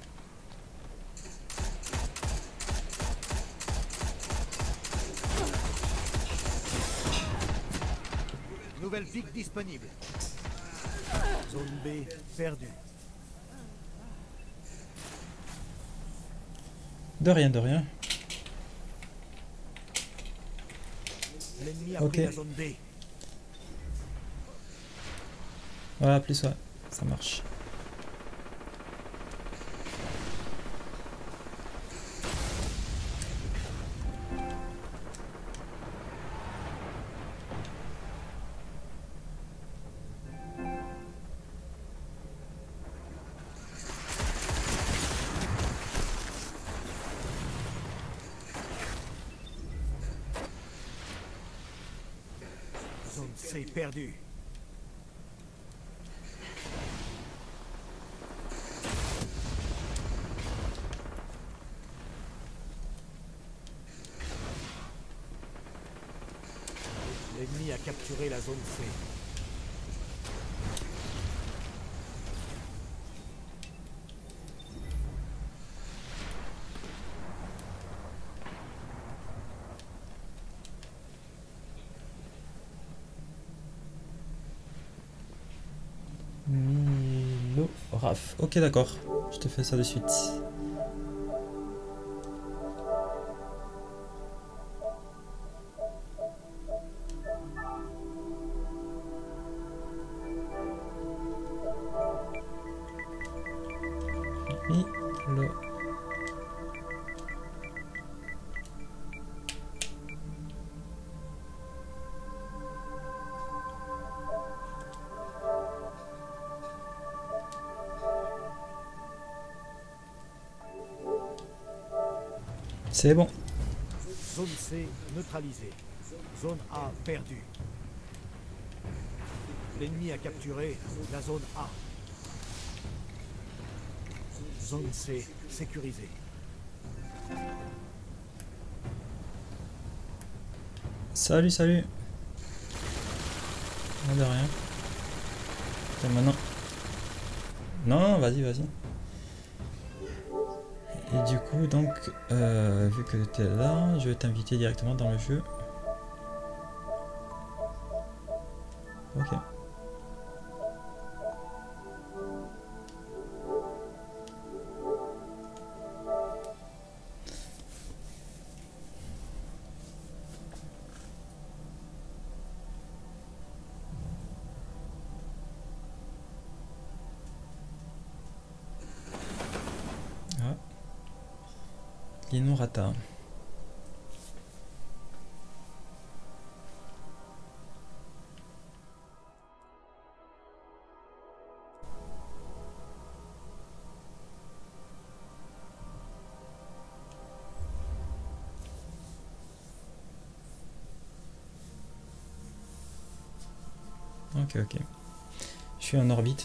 Nouvelle pique disponible. Zone B perdue. De rien, de rien. L'ennemi a Ok. pris la zone B. Voilà, plus ouais, ça marche. Zone C perdue. L'ennemi a capturé la zone C. Milo Raf. Ok, d'accord. Je te fais ça de suite. Milo. C'est bon. Zone C neutralisée. Zone A perdue. L'ennemi a capturé la zone A. Zone C sécurisée. Salut, salut. Non, de rien. Attends, maintenant. Non, vas-y, vas-y. Et du coup, donc, vu que tu es là, je vais t'inviter directement dans le jeu. Ok. Ah. L'inurata. Ok, ok. Je suis en orbite.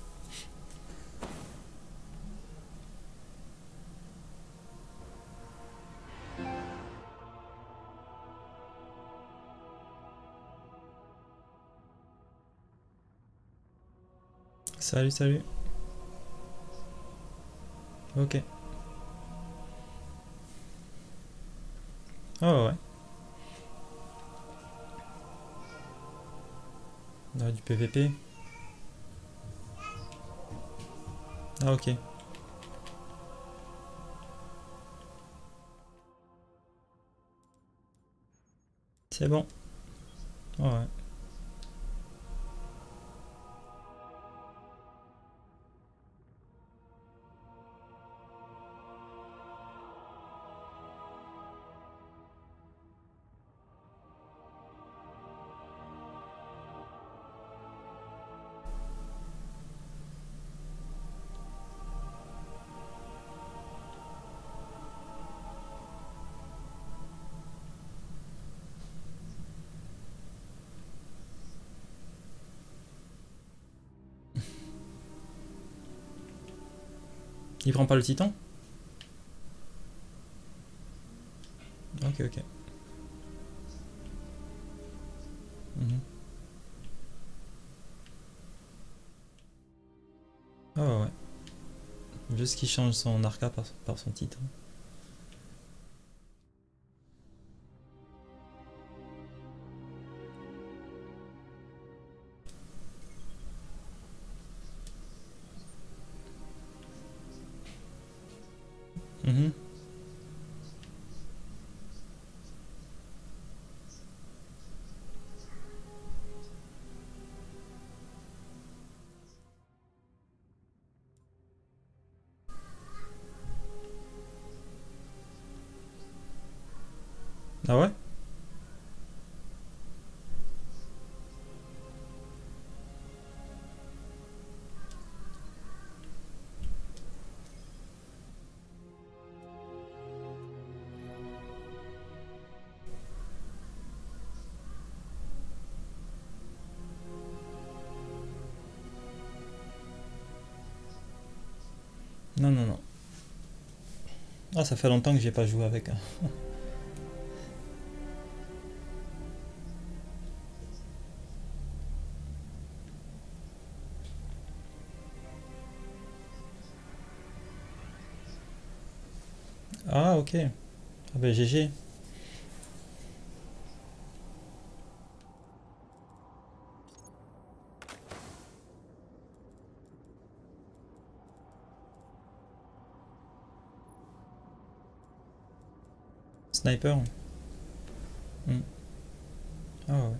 Salut, salut. Ok. Oh ouais. Ah, du PVP. Ah ok. C'est bon. Oh, ouais. Il prend pas le titan? Ok, ok. Mhm. Ah ouais, ouais. Juste qu'il change son arca par son titan. Mhm. Ah ouais? Non, non, non. Ah, ça fait longtemps que j'ai pas joué avec. Hein. Ah, ok. Ah ben GG. Sniper. Hmm. Ah ouais.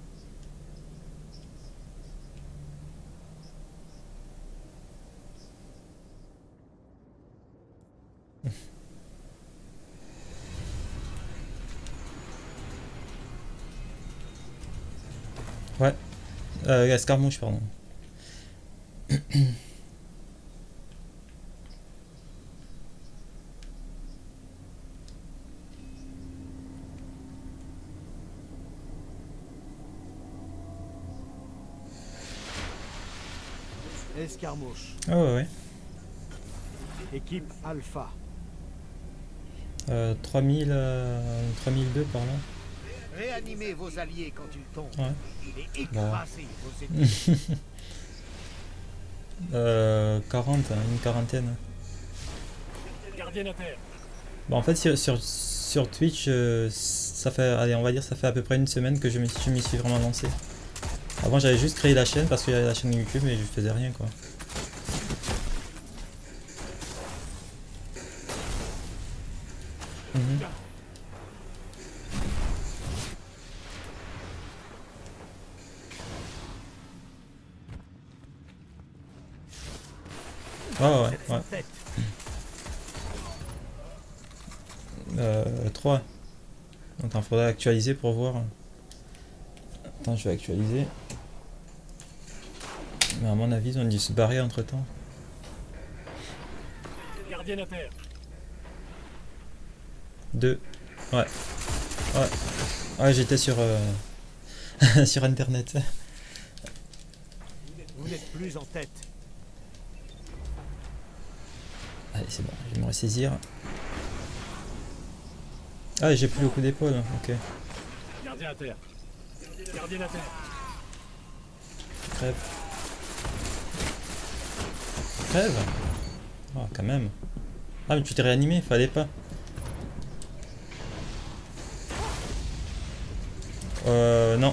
Ouais. Escarmouche, pardon. Escarmouche. Ah ouais, ouais. Équipe Alpha. 3000, 3002 par là. Réanimez vos alliés quand ils tombent. Ouais. Il est écrasé vos ennemis. 40, hein, une quarantaine. Gardienne à terre. Bon, en fait, sur Twitch, ça fait, allez, on va dire, ça fait à peu près une semaine que je m'y suis vraiment lancé. Avant, j'avais juste créé la chaîne parce qu'il y avait la chaîne YouTube et je faisais rien, quoi. Mhm. Oh, ouais, ouais. 3. Attends, faudrait actualiser pour voir. Attends, je vais actualiser. Mais à mon avis, ils ont dû se barrer entre temps. Gardienne à terre. 2. Ouais. Ouais. Ouais, j'étais sur sur internet. Vous n'êtes plus en tête. Allez, c'est bon, je vais me ressaisir. Ah, j'ai plus le coup d'épaule, ok. Gardien à terre. Gardienne à terre. Crève. Crève. Ah, quand même. Ah, mais tu t'es réanimé, fallait pas. Non.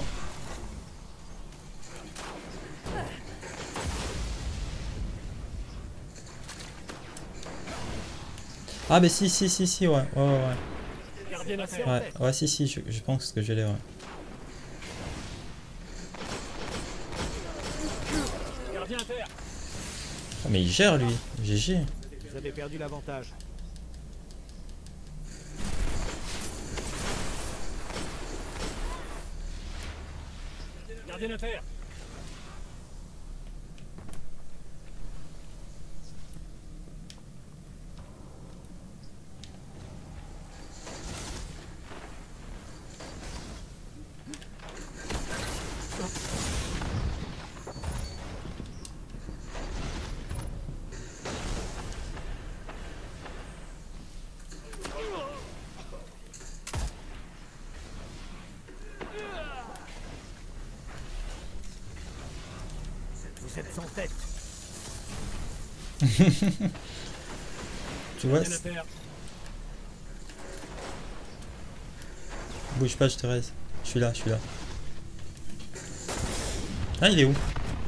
Ah, mais si, ouais. Ouais. Gardienne à terre. Ouais, si, je pense que je l'ai, ouais. Gardien à terre. Oh, mais il gère, lui. GG. Vous avez perdu l'avantage. Gardienne à terre. Vous êtes sans tête. Tu vois, Gardienne à terre. bouge pas, je te reste. Je suis là. Ah, il est où?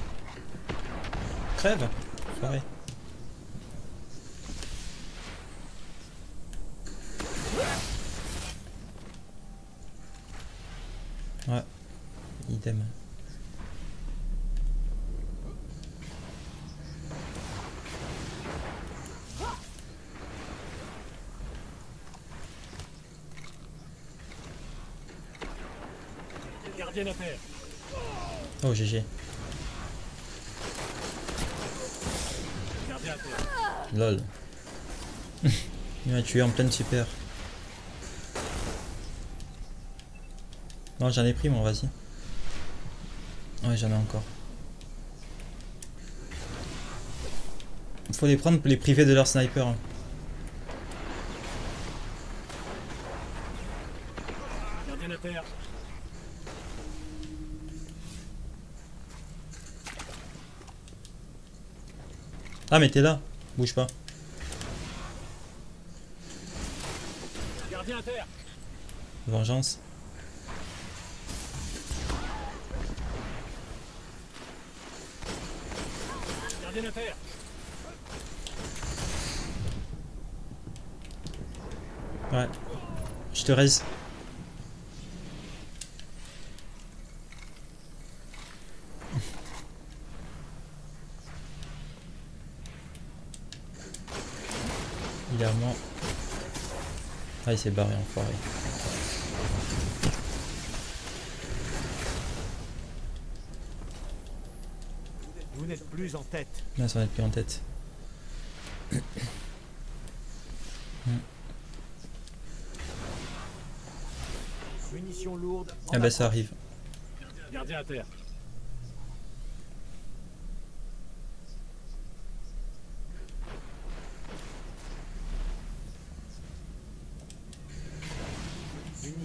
Crève. Pareil. Ouais. Idem. Gardienne à terre. Oh, GG. Gardien à terre. Lol. Il m'a tué en pleine super. Non, j'en ai pris, moi, vas-y. Ouais, j'en ai encore. Faut les prendre pour les priver de leur sniper. Hein. Gardienne à terre. Ah, mais t'es là. Bouge pas. Gardien à terre. Vengeance. Gardienne à terre. Ouais. Je te raise. Il est à moi. Ah, il s'est barré, enfoiré. Vous n'êtes plus en tête. Là, ça va être plus en tête. Munitions lourdes. Ah bah ça arrive. Gardien à terre.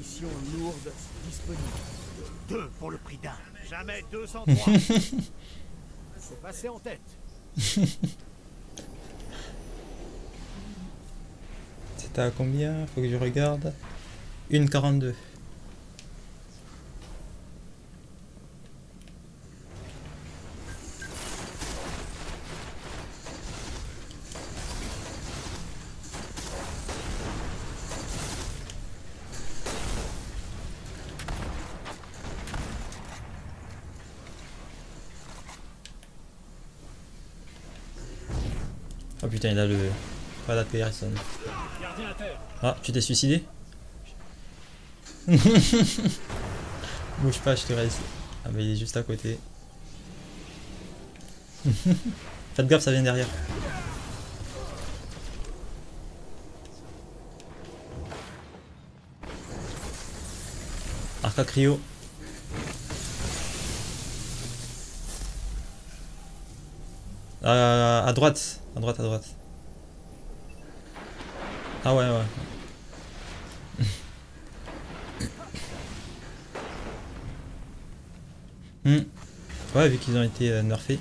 munitions lourdes disponibles. 2 pour le prix d'un. Jamais 203. Faut passer en tête. C'était à combien? Faut que je regarde. 1,42. Oh putain, il a le... pas la personne. Ah, tu t'es suicidé? Bouge pas, je te reste. Ah bah il est juste à côté. Faites gaffe, ça vient derrière. Arca Cryo. À droite, à droite, à droite. Ah ouais, ouais. Ouais, vu qu'ils ont été nerfés.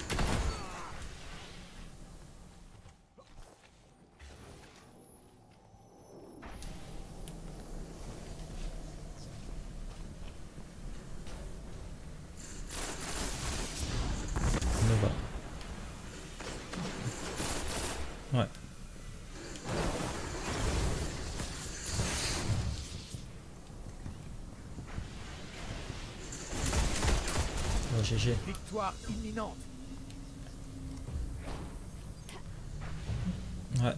Nova. Ouais. Oh, GG. Victoire imminente. Ouais.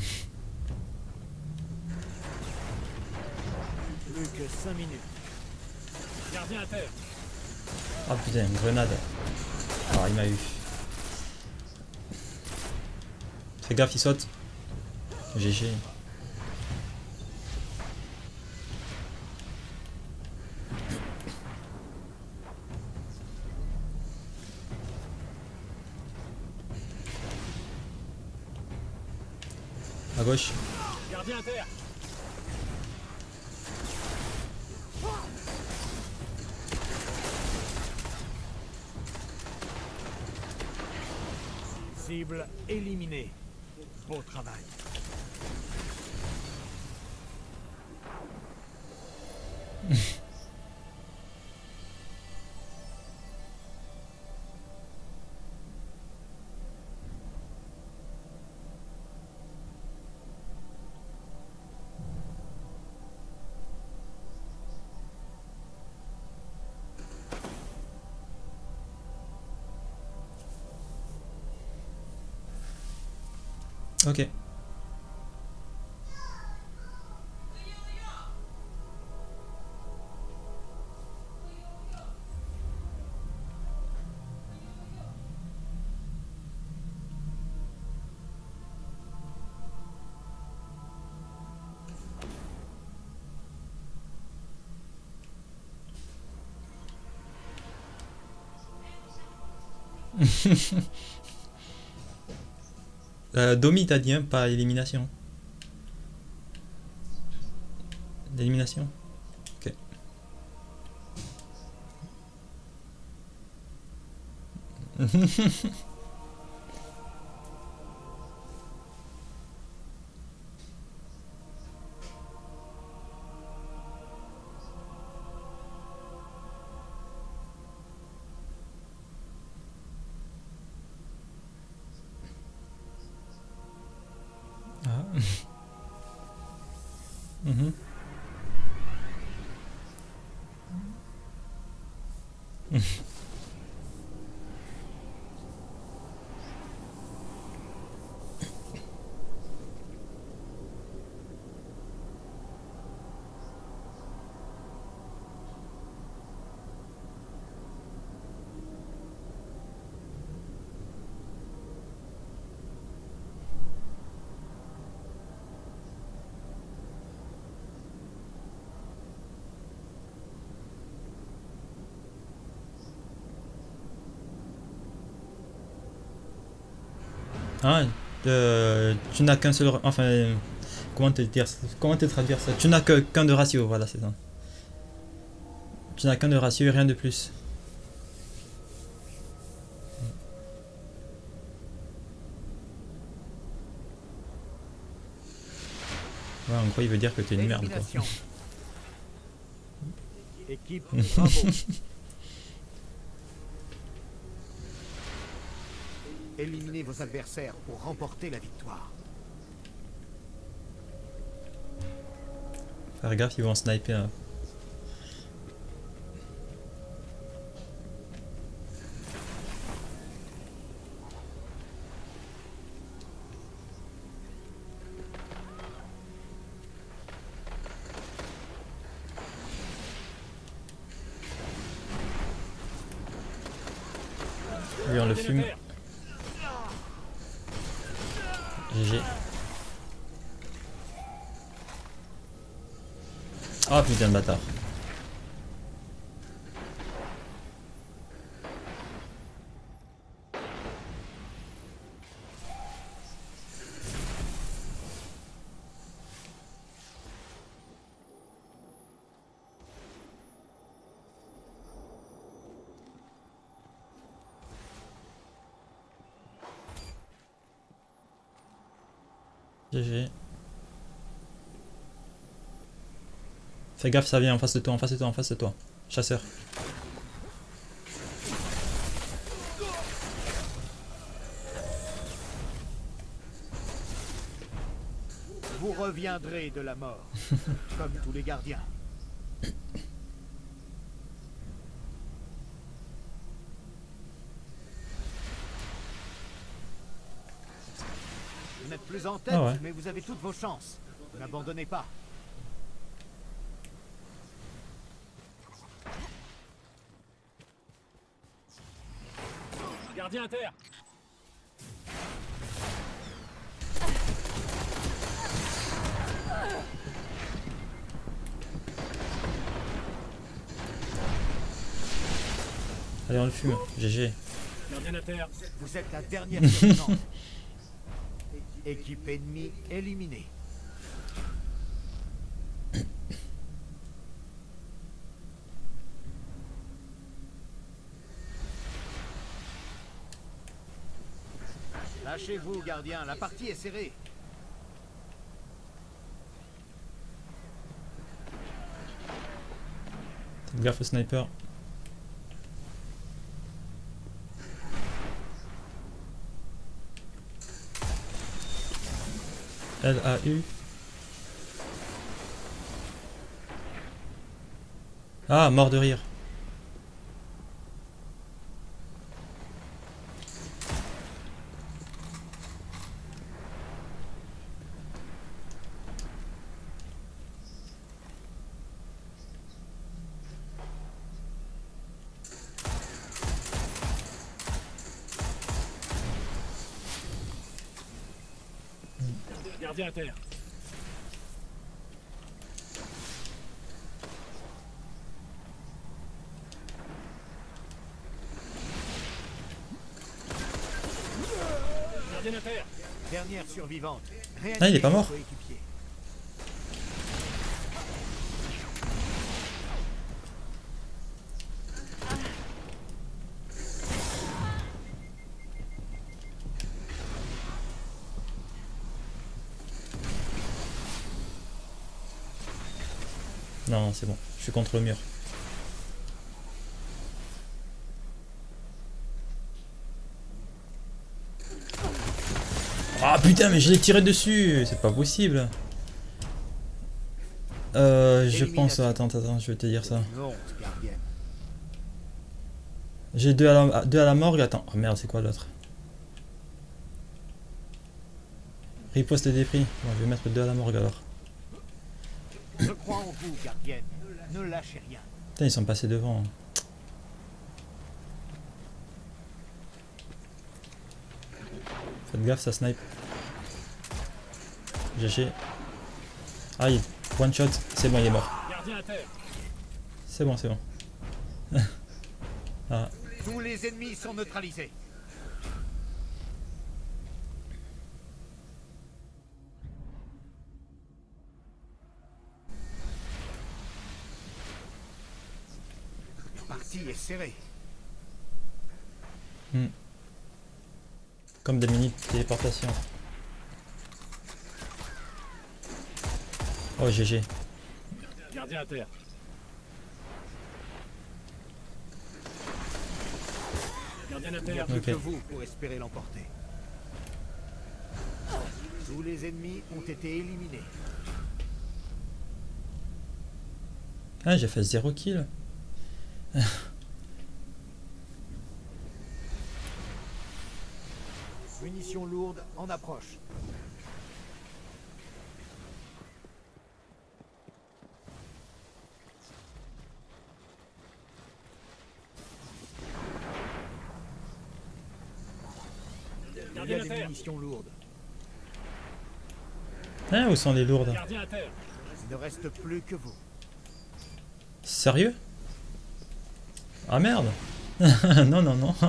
Plus que 5 minutes. Gardien à terre. Ah putain, une grenade. Alors il m'a eu. Fais gaffe, il saute. GG. À gauche. Gardien à terre. Cible éliminée. Beau travail. Ok. Domi t'as dit, hein, pas élimination. L'élimination. Ok. Ah. Mhm. Ah, tu n'as qu'un seul... Enfin, Comment te traduire ça? Tu n'as qu'un de ratio, voilà, c'est ça. Tu n'as qu'un de ratio et rien de plus. Ouais, en gros, il veut dire que t'es une merde, quoi. Élimination. Équipe, bravo. Éliminez vos adversaires pour remporter la victoire. Faire gaffe, ils vont sniper. Hein. Lui, on le fume. GG. Ah putain de bâtard. GG. Fais gaffe, ça vient en face de toi, en face de toi, en face de toi. Chasseur. Vous reviendrez de la mort, comme tous les gardiens. Vous n'êtes plus en tête, Ah ouais. mais vous avez toutes vos chances. N'abandonnez pas. Gardien à terre. Allez, on le fume. GG. Gardien à terre. Vous êtes la dernière survivante. Équipe ennemie éliminée. Lâchez-vous, gardien, la partie est serrée. Faites gaffe au sniper. LAU. Ah, mort de rire. Gardien à terre. Gardien à terre. Dernière survivante. Ah, il est pas mort. Coéquipier. Non, c'est bon. Je suis contre le mur. Ah putain, mais je l'ai tiré dessus. C'est pas possible. Je pense... Attends, je vais te dire ça. Non, gardienne. J'ai deux à la morgue. Attends. Oh merde, c'est quoi l'autre? Riposte des prix. Bon, je vais mettre 2 à la morgue alors. Je crois en vous, gardienne. Ne lâchez rien. Putain, ils sont passés devant. Faites gaffe, ça snipe. GG. Aïe, one shot. C'est bon, il est mort. Gardien à terre. C'est bon, c'est bon. Ah. Tous les ennemis sont neutralisés. partie est serrée. Comme des mini téléportations. Oh GG. Gardien à terre. Gardien à Il n'y a terre. plus Ok. que vous pour espérer l'emporter. Tous les ennemis ont été éliminés. Ah j'ai fait 0 kill. Munitions lourdes en approche. Il y a Gardien à des terre. munitions lourdes. Ah où sont les lourdes? Gardien à terre. Il ne reste plus que vous. Sérieux? Ah merde. Non non non.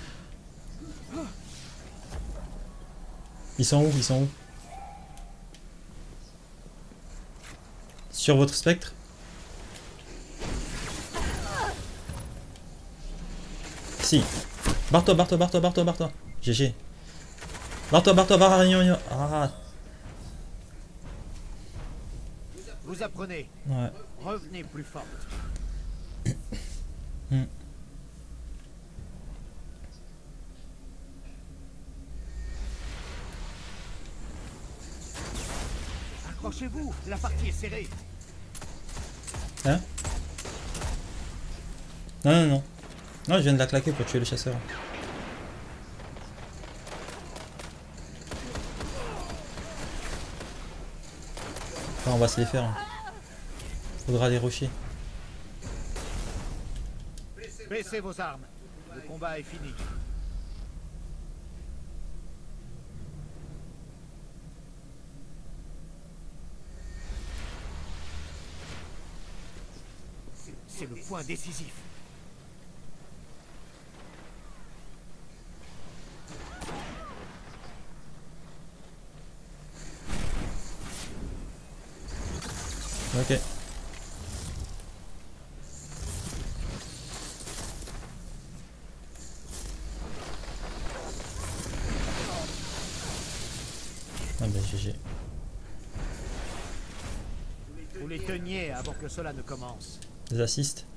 Ils sont où? Ils sont où? Sur votre spectre? Si. Barre-toi, barre-toi, barre-toi, barre-toi, barre-toi. GG. Barre-toi, barre-toi, barre-toi. Ah. Vous apprenez. Ouais. Revenez plus forte. Accrochez-vous, la partie est serrée. Hein? Non, non, non. Non, je viens de la claquer pour tuer le chasseur. Enfin, on va se les faire. Hein. Faudra les rusher. Baissez vos armes. Le combat est fini. C'est le point décisif. Ok. Ah bah GG. Vous les teniez avant que cela ne commence. Des assists.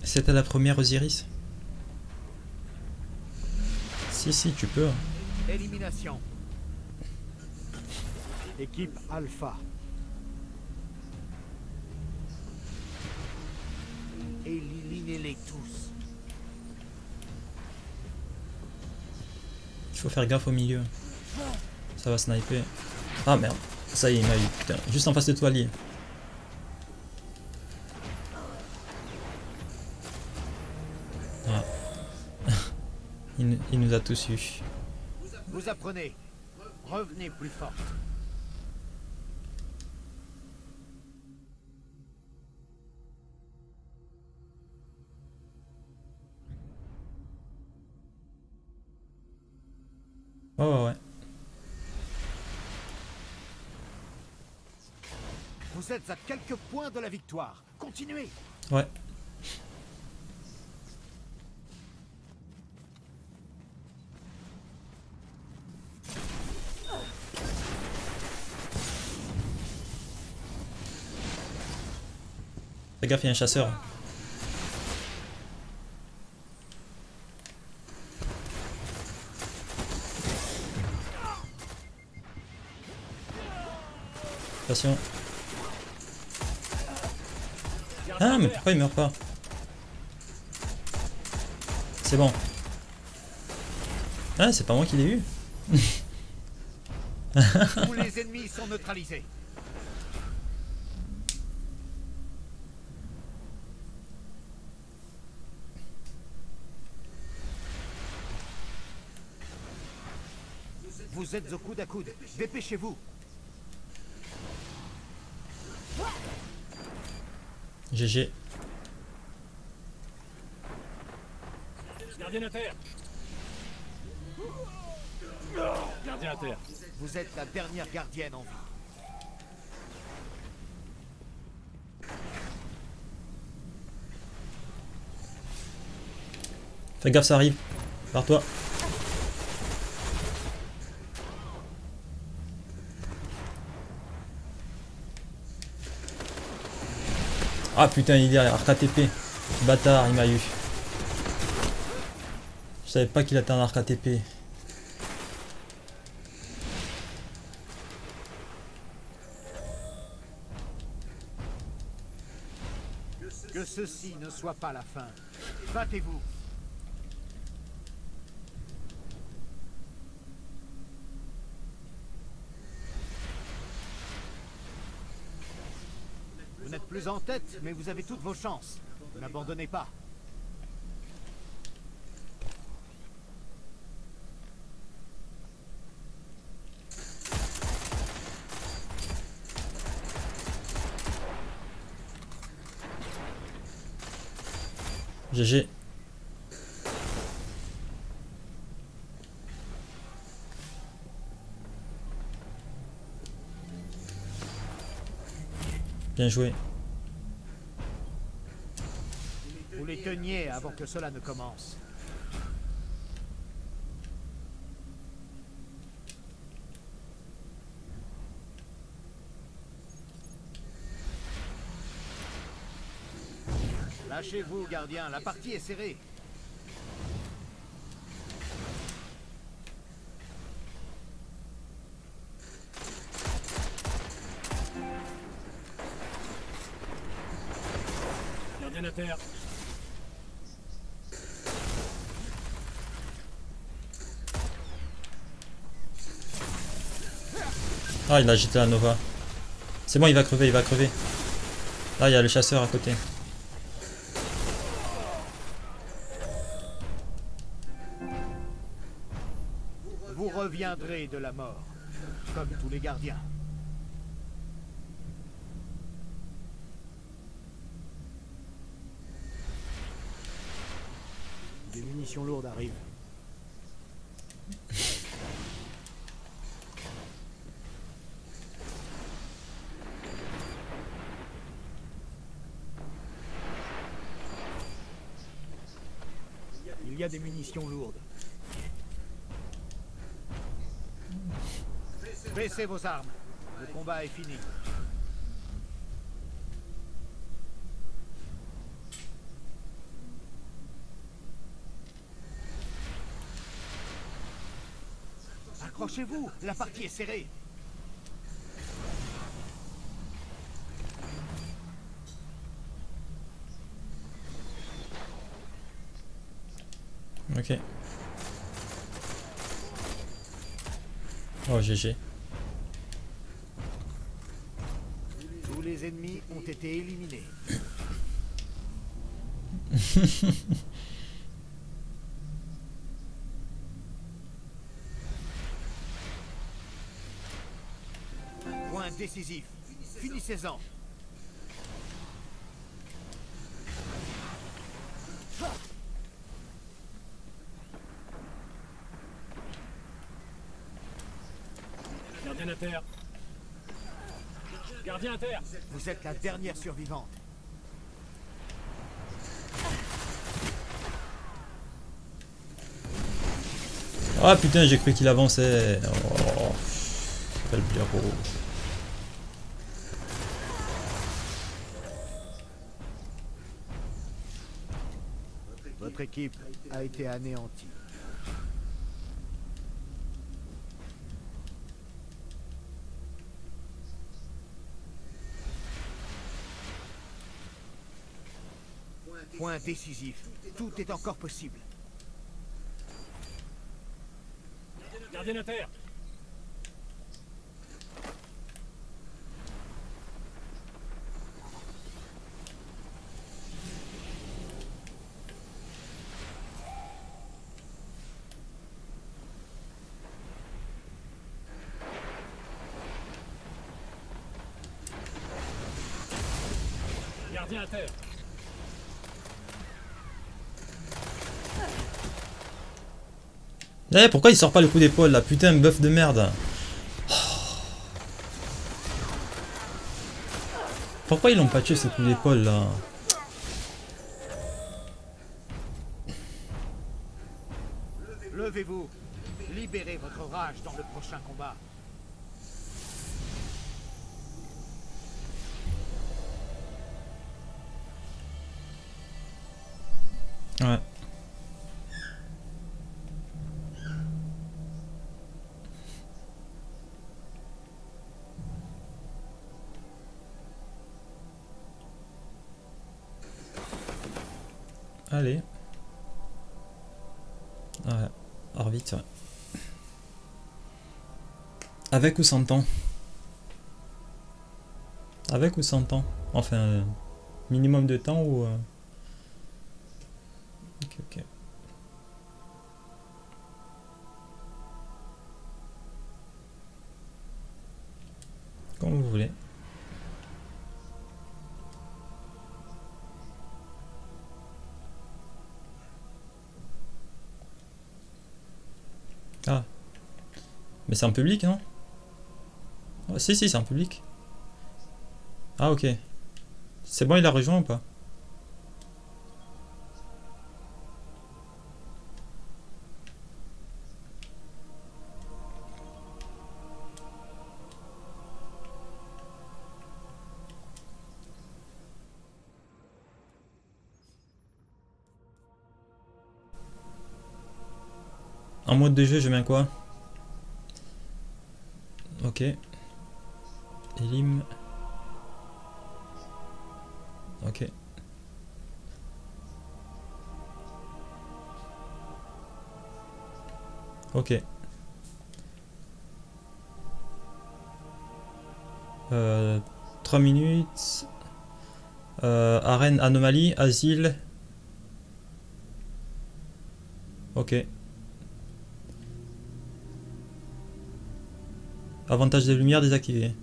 C'était la première Osiris. Si, tu peux. Élimination. Équipe Alpha. Éliminez-les tous. Il faut faire gaffe au milieu. Ça va sniper. Ah merde. Ça y est, il m'a eu. Putain. Juste en face de toi, lié. Ah. Il nous a tous eu. Vous apprenez. Revenez plus fort. Ouais. Vous êtes à quelques points de la victoire. Continuez. Ouais. Fais gaffe, il y a un chasseur. Attention. Ah, mais pourquoi il meurt pas? C'est bon. Ah, c'est pas moi qui l'ai eu. Tous les ennemis sont neutralisés. Vous êtes au coude à coude. Dépêchez-vous. GG. Gardien à terre. Gardien à terre. Vous êtes la dernière gardienne en vie. Fais gaffe, ça arrive. Par toi. Ah putain, il est à arc ATP. Bâtard, il m'a eu. Je savais pas qu'il était un arc ATP. Que ceci ne soit pas la fin. Battez-vous. Vous n'êtes plus en tête, mais vous avez toutes vos chances. N'abandonnez pas. GG. Bien joué. Vous les teniez avant que cela ne commence. Lâchez-vous, gardien, la partie est serrée. Gardien à terre. Ah, il a jeté la Nova. C'est bon, il va crever, il va crever. Là, il y a le chasseur à côté. Vous reviendrez de la mort, comme tous les gardiens. Des munitions lourdes arrivent. Il y a des munitions lourdes. Baissez vos armes. Le combat est fini. Rapprochez-vous, la partie est serrée. Ok. Oh GG. Tous les ennemis ont été éliminés. Point décisif. Finissez-en. Gardien à terre. Gardien à terre. Vous êtes la dernière survivante. Ah putain, j'ai cru qu'il avançait. Oh, quel blaireau. Votre équipe a été anéantie. Point décisif. Tout est encore possible. Gardien à terre. Gardien à terre. Eh, pourquoi il sort pas le coup d'épaule là? Putain, bœuf de merde. Pourquoi ils l'ont pas tué ce coup d'épaule là? Levez-vous. Libérez votre rage dans le prochain combat. Ouais. Allez. Ouais. Alors vite, ouais. Avec ou sans temps? Avec ou sans temps? Enfin, minimum de temps ou... Ok, ok. Comme vous voulez. Ah. Mais c'est en public, non? Oh, si, si, c'est en public. Ah, ok. C'est bon, il a rejoint ou pas? En mode de jeu, je mets quoi? Ok. Elim. Ok. Ok. 3 minutes. Arène, anomalie, asile. Ok. Avantage de lumière désactivé.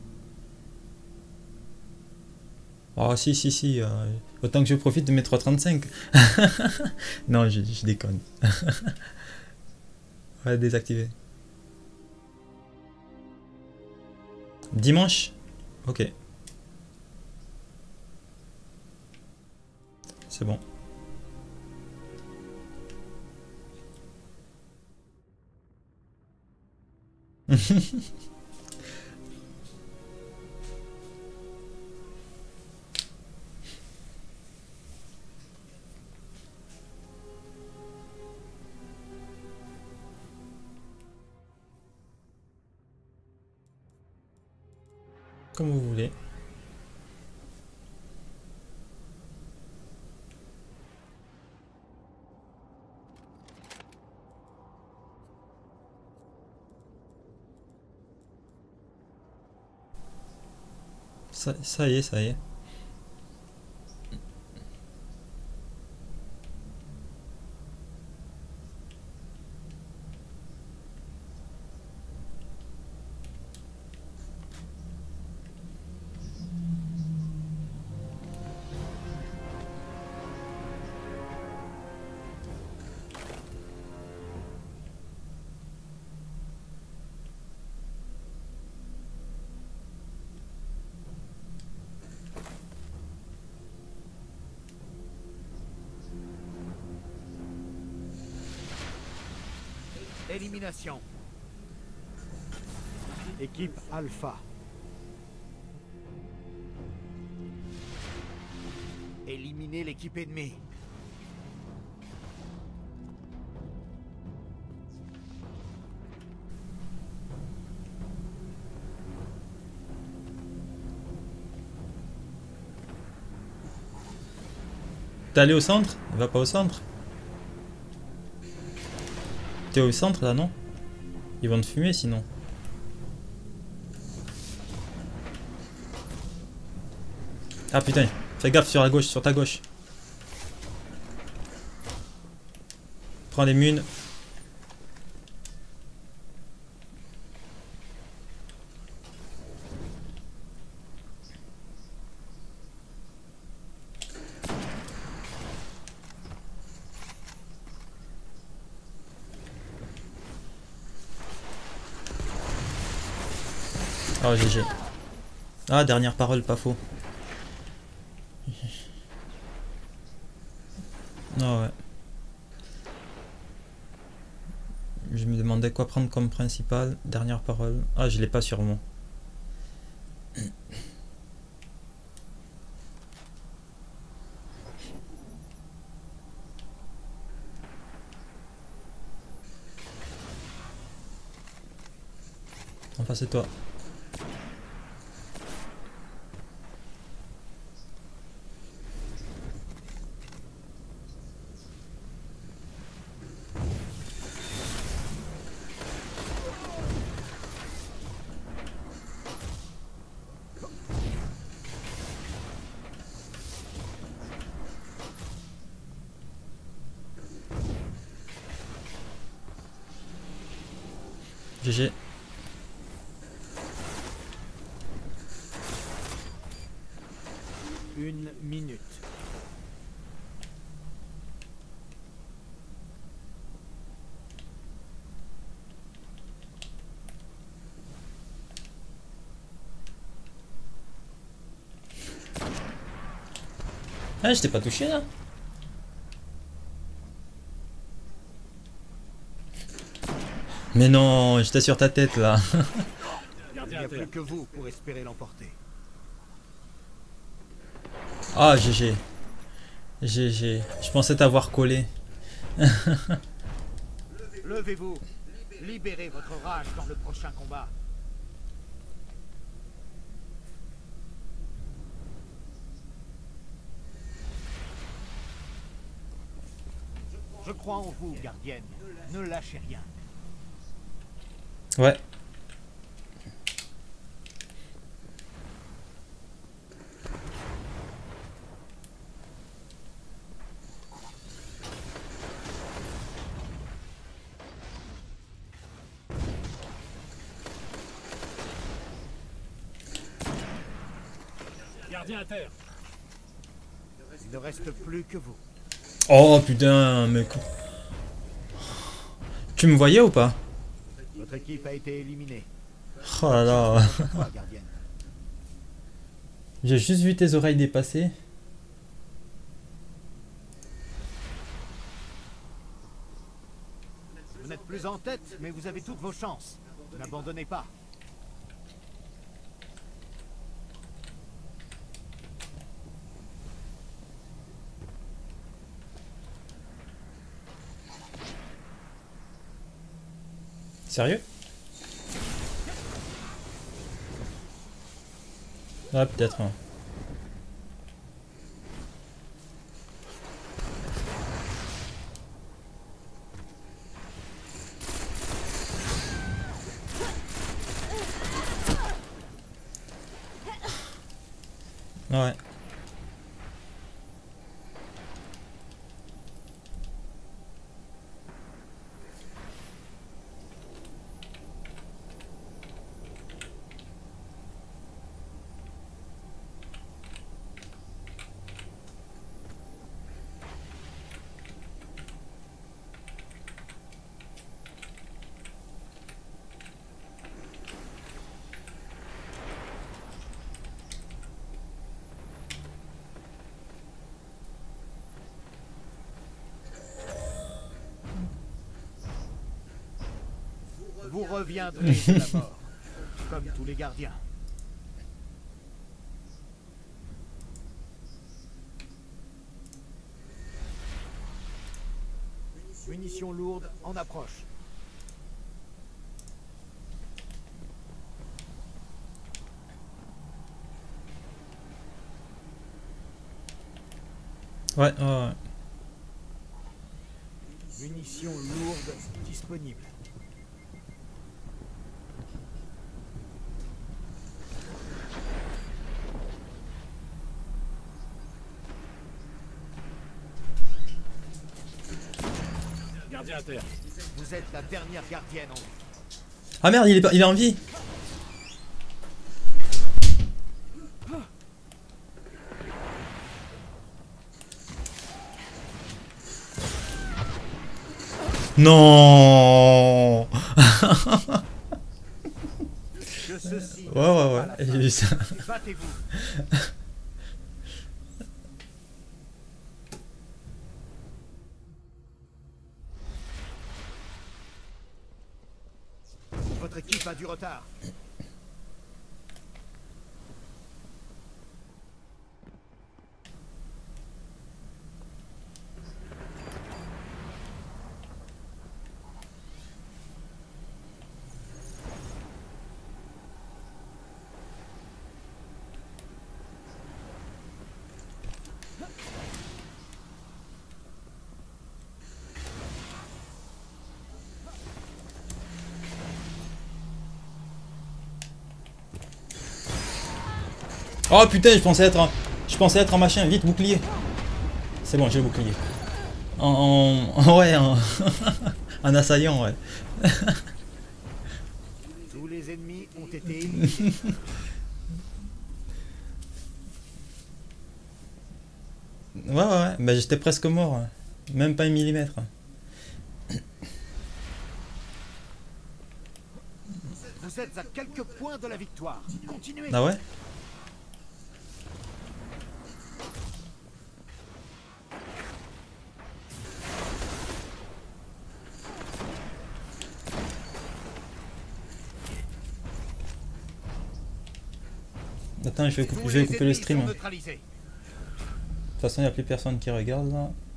Oh si si si, autant que je profite de mes 3,35. Non, je déconne. Ouais, désactivé. Dimanche? Ok. C'est bon. Comme vous voulez. Ça y est, ça y est. Élimination. Équipe Alpha. Éliminez l'équipe ennemie. T'es allé au centre? Va pas au centre. T'es au centre là, non? Ils vont te fumer sinon. Ah putain, fais gaffe sur la gauche, sur ta gauche. Prends les munes. Oh GG. Ah, dernière parole, pas faux. Ah ouais. Je me demandais quoi prendre comme principal. Dernière parole. Ah, je l'ai pas sur moi. En face de toi. GG. Une minute. Ah, je t'ai pas touché là. Mais non, j'étais sur ta tête là. Il Gardien n'y à a terre. plus que vous pour espérer l'emporter. Ah, GG. GG. Je pensais t'avoir collé. Levez-vous. Libérez votre rage dans le prochain combat. Je crois en vous, gardienne. Ne lâchez rien. Ouais. Gardien à terre. Il ne reste plus que vous. Oh putain, mais... Tu me voyais ou pas? Votre équipe a été éliminée. Oh là là. Toi, gardienne. J'ai juste vu tes oreilles dépasser. Vous n'êtes plus en tête, mais vous avez toutes vos chances. N'abandonnez pas. Sérieux? Ah, peut-être. Hein. Ouais. Vous reviendrez de la mort, comme tous les gardiens. Munitions lourdes en approche. Ouais, ouais, ouais. Munitions lourdes disponibles. Gardien à terre. Vous êtes la dernière gardienne en vie. Ah merde, il est en vie. Non. Que ceci ne Ouais, soit ouais, pas la ouais. fin. J'ai vu ça. Battez-vous. Votre équipe a du retard. Oh putain, je pensais être un machin, vite bouclier. C'est bon, j'ai le bouclier. Ouais, un assaillant, ouais. Tous les ennemis ont été éliminés. Ouais, ouais, ouais. Bah, j'étais presque mort. Hein. Même pas un millimètre. Vous êtes à quelques points de la victoire. Continuez. Ah ouais? Attends, je vais Tous couper le ennemis stream. sont De neutralisés. toute façon, il n'y a plus personne qui regarde là.